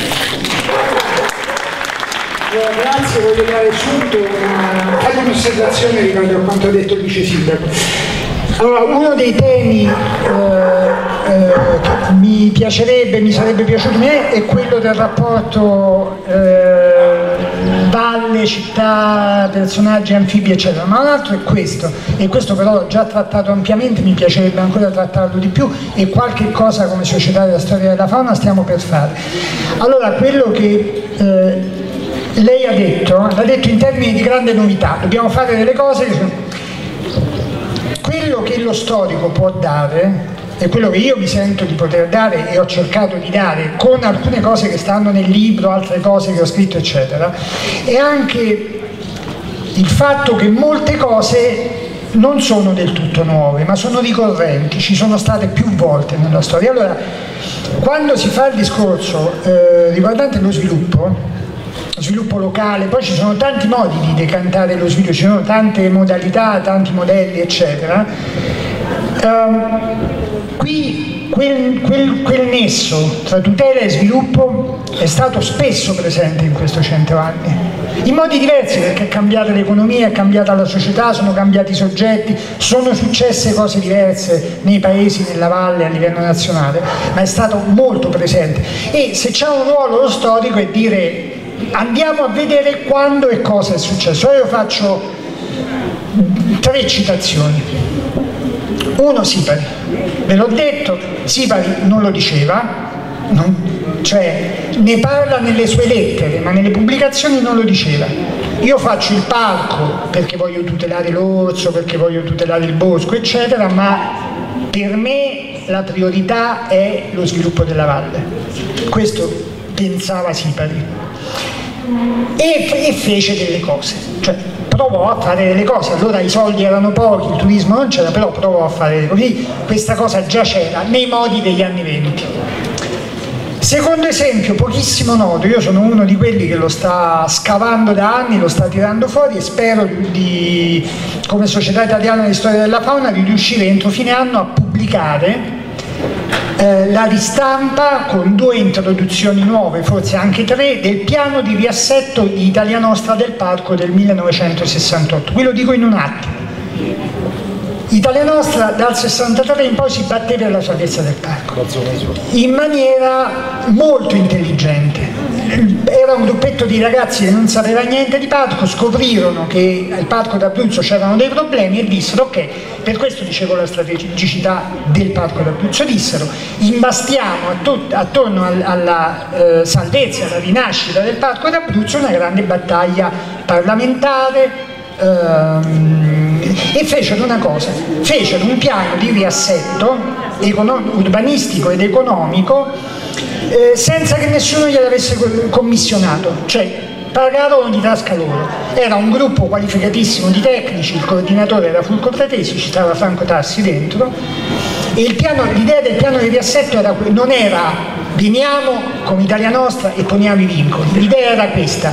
Grazie, voglio dare subito fare un'osservazione riguardo a quanto ha detto il vice sindaco. Allora, uno dei temi che mi piacerebbe, mi sarebbe piaciuto a me è quello del rapporto valle, città, personaggi, anfibi, eccetera, ma un altro è questo, e questo però ho già trattato ampiamente, mi piacerebbe ancora trattarlo di più, e qualche cosa come Società della Storia della Fauna stiamo per fare. Allora, quello che lei ha detto, l'ha detto in termini di grande novità, dobbiamo fare delle cose che quello che lo storico può dare e quello che io mi sento di poter dare e ho cercato di dare con alcune cose che stanno nel libro, altre cose che ho scritto eccetera, è anche il fatto che molte cose non sono del tutto nuove ma sono ricorrenti, ci sono state più volte nella storia. Allora, quando si fa il discorso riguardante lo sviluppo locale, poi ci sono tanti modi di decantare lo sviluppo, ci sono tante modalità, tanti modelli eccetera. Qui quel nesso tra tutela e sviluppo è stato spesso presente in questi 100 anni, in modi diversi, perché è cambiata l'economia, è cambiata la società, sono cambiati i soggetti, sono successe cose diverse nei paesi, nella valle, a livello nazionale, ma è stato molto presente. E se c'è un ruolo lo storico è dire andiamo a vedere quando e cosa è successo. Io faccio 3 citazioni. Uno, Sipari, ve l'ho detto, Sipari non lo diceva, cioè ne parla nelle sue lettere, ma nelle pubblicazioni non lo diceva. Io faccio il parco perché voglio tutelare l'orso, perché voglio tutelare il bosco, eccetera, ma per me la priorità è lo sviluppo della valle. Questo pensava Sipari. E fece delle cose, cioè provò a fare delle cose. Allora i soldi erano pochi, il turismo non c'era, però provò a fare così. Questa cosa già c'era nei modi degli anni 20. Secondo esempio, pochissimo noto, io sono uno di quelli che lo sta scavando da anni, lo sta tirando fuori e spero come Società Italiana di Storia della Fauna di riuscire entro fine anno a pubblicare la ristampa con 2 introduzioni nuove, forse anche 3, del piano di riassetto di Italia Nostra del parco del 1968. Qui lo dico in un attimo. Italia Nostra dal 63 in poi si batté per la salvezza del parco in maniera molto intelligente. Era un gruppetto di ragazzi che non sapeva niente di parco, scoprirono che al parco d'Abruzzo c'erano dei problemi e dissero ok, per questo dicevo la strategicità del parco d'Abruzzo, dissero imbastiamo attorno alla salvezza, alla rinascita del parco d'Abruzzo una grande battaglia parlamentare, e fecero una cosa, fecero un piano di riassetto urbanistico ed economico senza che nessuno gliel'avesse commissionato, cioè pagarono di tasca loro. Era un gruppo qualificatissimo di tecnici, il coordinatore era Fulco Pratesi, ci stava Franco Tassi dentro, e l'idea del piano di riassetto non era veniamo come Italia Nostra e poniamo i vincoli, l'idea era questa: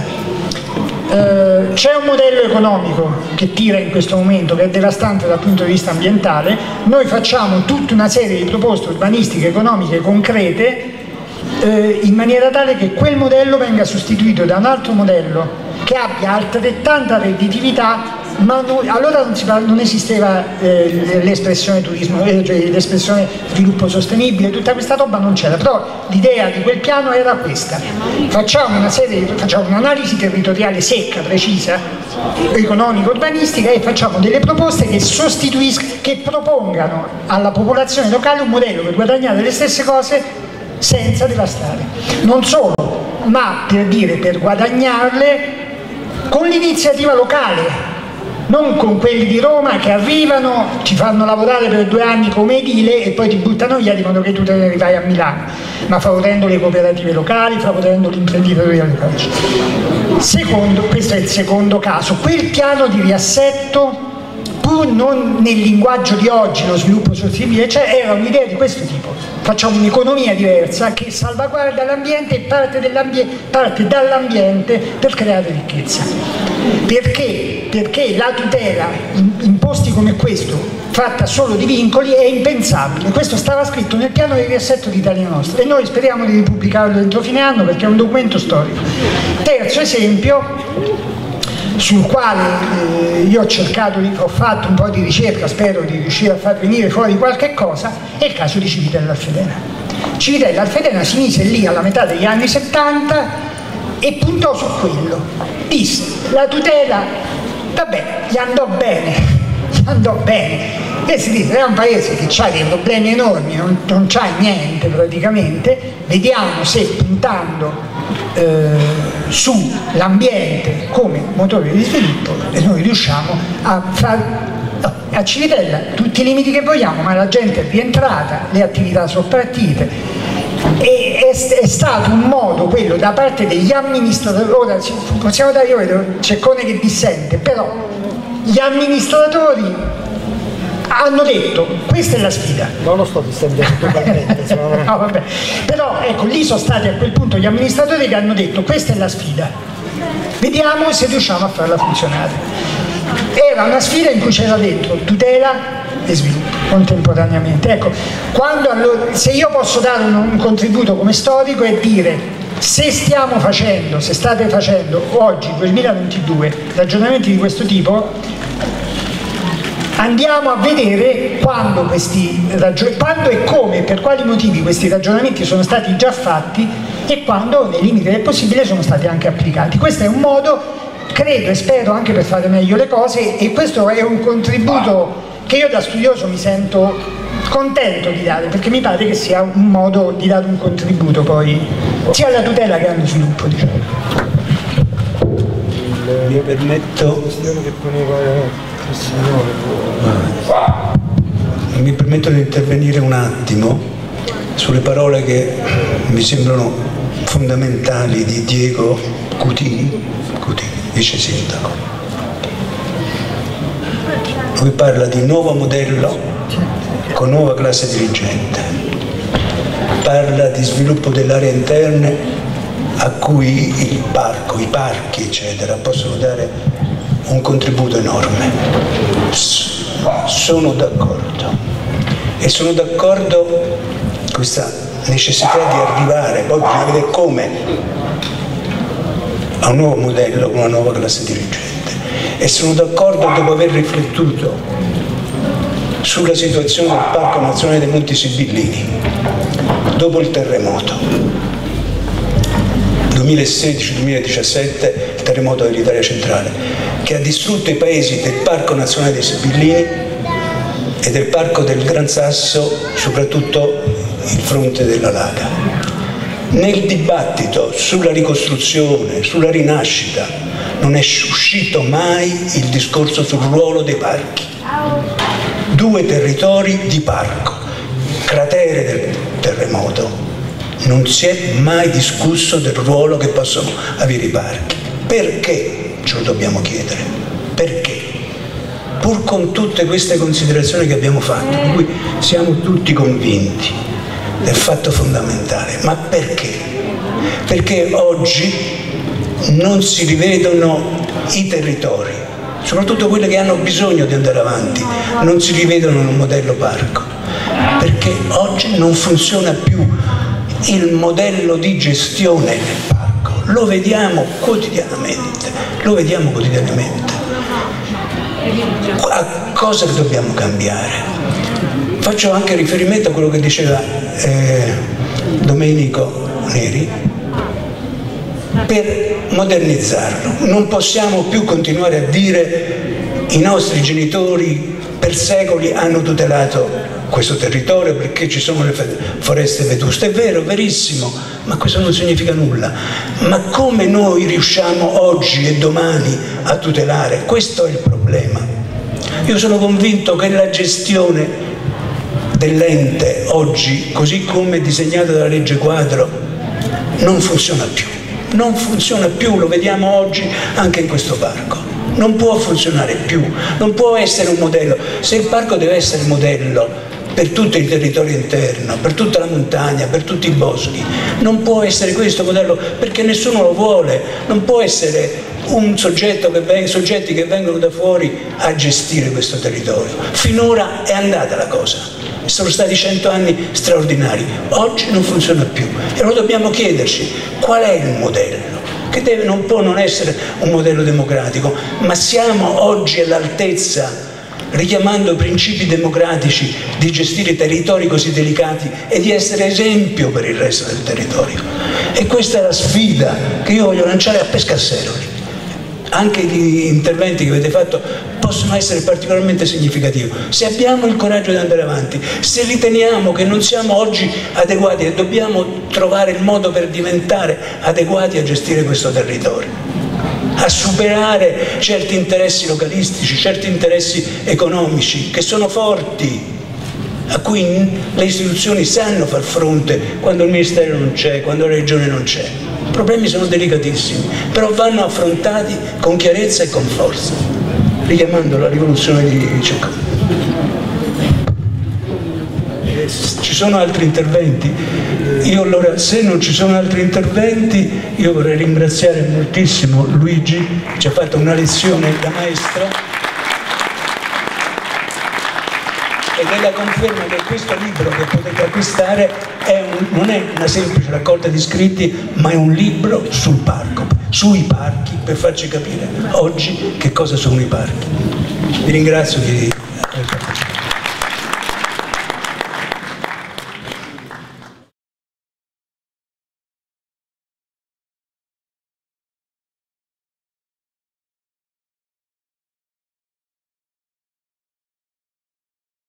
c'è un modello economico che tira in questo momento, che è devastante dal punto di vista ambientale, noi facciamo tutta una serie di proposte urbanistiche, economiche, concrete, in maniera tale che quel modello venga sostituito da un altro modello che abbia altrettanta redditività, ma allora non esisteva l'espressione turismo, cioè l'espressione sviluppo sostenibile, tutta questa roba non c'era, però l'idea di quel piano era questa: facciamo un'analisi territoriale secca, precisa, economica, urbanistica, e facciamo delle proposte che propongano alla popolazione locale un modello per guadagnare le stesse cose senza devastare, non solo, ma per guadagnarle con l'iniziativa locale, non con quelli di Roma che arrivano, ci fanno lavorare per 2 anni come edile e poi ti buttano via di modo che tu te ne vai a Milano, ma favorendo le cooperative locali, favorendo l'imprenditoria locale. Questo è il secondo caso. Quel piano di riassetto, pur non nel linguaggio di oggi, lo sviluppo sostenibile, cioè era un'idea di questo tipo: facciamo un'economia diversa che salvaguarda l'ambiente e parte dall'ambiente per creare ricchezza. Perché? Perché la tutela in posti come questo, fatta solo di vincoli, è impensabile. Questo stava scritto nel piano di riassetto di Italia Nostra e noi speriamo di ripubblicarlo entro fine anno perché è un documento storico. Terzo esempio, sul quale io ho fatto un po' di ricerca, spero di riuscire a far venire fuori qualche cosa, è il caso di Civitella Alfedena. Civitella Alfedena si mise lì alla metà degli anni 70 e puntò su quello. Disse: la tutela, vabbè, gli andò bene. E si dice, è un paese che ha dei problemi enormi, non c'ha niente praticamente, vediamo se puntando sull'ambiente come motore di sviluppo e noi riusciamo a far a Civitella tutti i limiti che vogliamo, ma la gente è rientrata, le attività sono partite e è stato un modo quello da parte degli amministratori. Ora possiamo dare, io vedo Ceccone che dissente, però gli amministratori hanno detto questa è la sfida. Non lo sto distendendo totalmente. No, vabbè. Però ecco, lì sono stati a quel punto gli amministratori che hanno detto questa è la sfida, vediamo se riusciamo a farla funzionare. Era una sfida in cui c'era dentro tutela e sviluppo contemporaneamente. Ecco, se io posso dare un contributo come storico è dire: se state facendo oggi, 2022, ragionamenti di questo tipo, andiamo a vedere quando e come e per quali motivi questi ragionamenti sono stati già fatti e quando, nei limiti del possibile, sono stati anche applicati. Questo è un modo, credo e spero, anche per fare meglio le cose, e questo è un contributo che io da studioso mi sento contento di dare, perché mi pare che sia un modo di dare un contributo poi sia alla tutela che allo sviluppo, diciamo. Mi permetto di intervenire un attimo sulle parole che mi sembrano fondamentali di Diego Cutini, vice sindaco. Lui parla di nuovo modello con nuova classe dirigente, parla di sviluppo delle aree interne a cui i parchi eccetera possono dare un contributo enorme. Sono d'accordo e sono d'accordo questa necessità di arrivare, poi bisogna vedere come, a un nuovo modello con una nuova classe dirigente, e sono d'accordo dopo aver riflettuto sulla situazione del Parco Nazionale dei Monti Sibillini dopo il terremoto 2016-2017, il terremoto dell'Italia centrale, che ha distrutto i paesi del Parco Nazionale dei Sibillini e del Parco del Gran Sasso, soprattutto il fronte della Laga. Nel dibattito sulla ricostruzione, sulla rinascita, non è uscito mai il discorso sul ruolo dei parchi. 2 territori di parco, cratere del terremoto, non si è mai discusso del ruolo che possono avere i parchi. Perché? Ce lo dobbiamo chiedere. Perché? Pur con tutte queste considerazioni che abbiamo fatto, di cui siamo tutti convinti del fatto fondamentale, ma perché? Perché oggi non si rivedono i territori, soprattutto quelli che hanno bisogno di andare avanti, non si rivedono nel modello parco, perché oggi non funziona più il modello di gestione del parco, lo vediamo quotidianamente, A cosa dobbiamo cambiare? Faccio anche riferimento a quello che diceva Domenico Neri. Per modernizzarlo non possiamo più continuare a dire i nostri genitori per secoli hanno tutelato questo territorio perché ci sono le foreste vetuste. È vero, verissimo, ma questo non significa nulla. Ma come noi riusciamo oggi e domani a tutelare? Questo è il problema. Io sono convinto che la gestione dell'ente oggi, così come disegnata dalla legge quadro, non funziona più, lo vediamo oggi anche in questo parco. Non può funzionare più, non può essere un modello. Se il parco deve essere modello per tutto il territorio interno, per tutta la montagna, per tutti i boschi, non può essere questo modello perché nessuno lo vuole, non può essere un soggetti che vengono da fuori a gestire questo territorio. Finora è andata la cosa, sono stati 100 anni straordinari, oggi non funziona più e allora dobbiamo chiederci qual è il modello, che non può non essere un modello democratico, ma siamo oggi all'altezza, richiamando i principi democratici, di gestire territori così delicati e di essere esempio per il resto del territorio. E questa è la sfida che io voglio lanciare a Pescasseroli. Anche gli interventi che avete fatto possono essere particolarmente significativi. Se abbiamo il coraggio di andare avanti, se riteniamo che non siamo oggi adeguati e dobbiamo trovare il modo per diventare adeguati a gestire questo territorio, a superare certi interessi localistici, certi interessi economici che sono forti, a cui le istituzioni sanno far fronte quando il Ministero non c'è, quando la Regione non c'è. I problemi sono delicatissimi, però vanno affrontati con chiarezza e con forza, richiamando la rivoluzione di Cecco. Ci sono altri interventi? Io allora, se non ci sono altri interventi, io vorrei ringraziare moltissimo Luigi, che ci ha fatto una lezione da maestro, ed è la conferma che questo libro che potete acquistare non è una semplice raccolta di scritti, ma è un libro sul parco, sui parchi, per farci capire oggi che cosa sono i parchi. Vi ringrazio di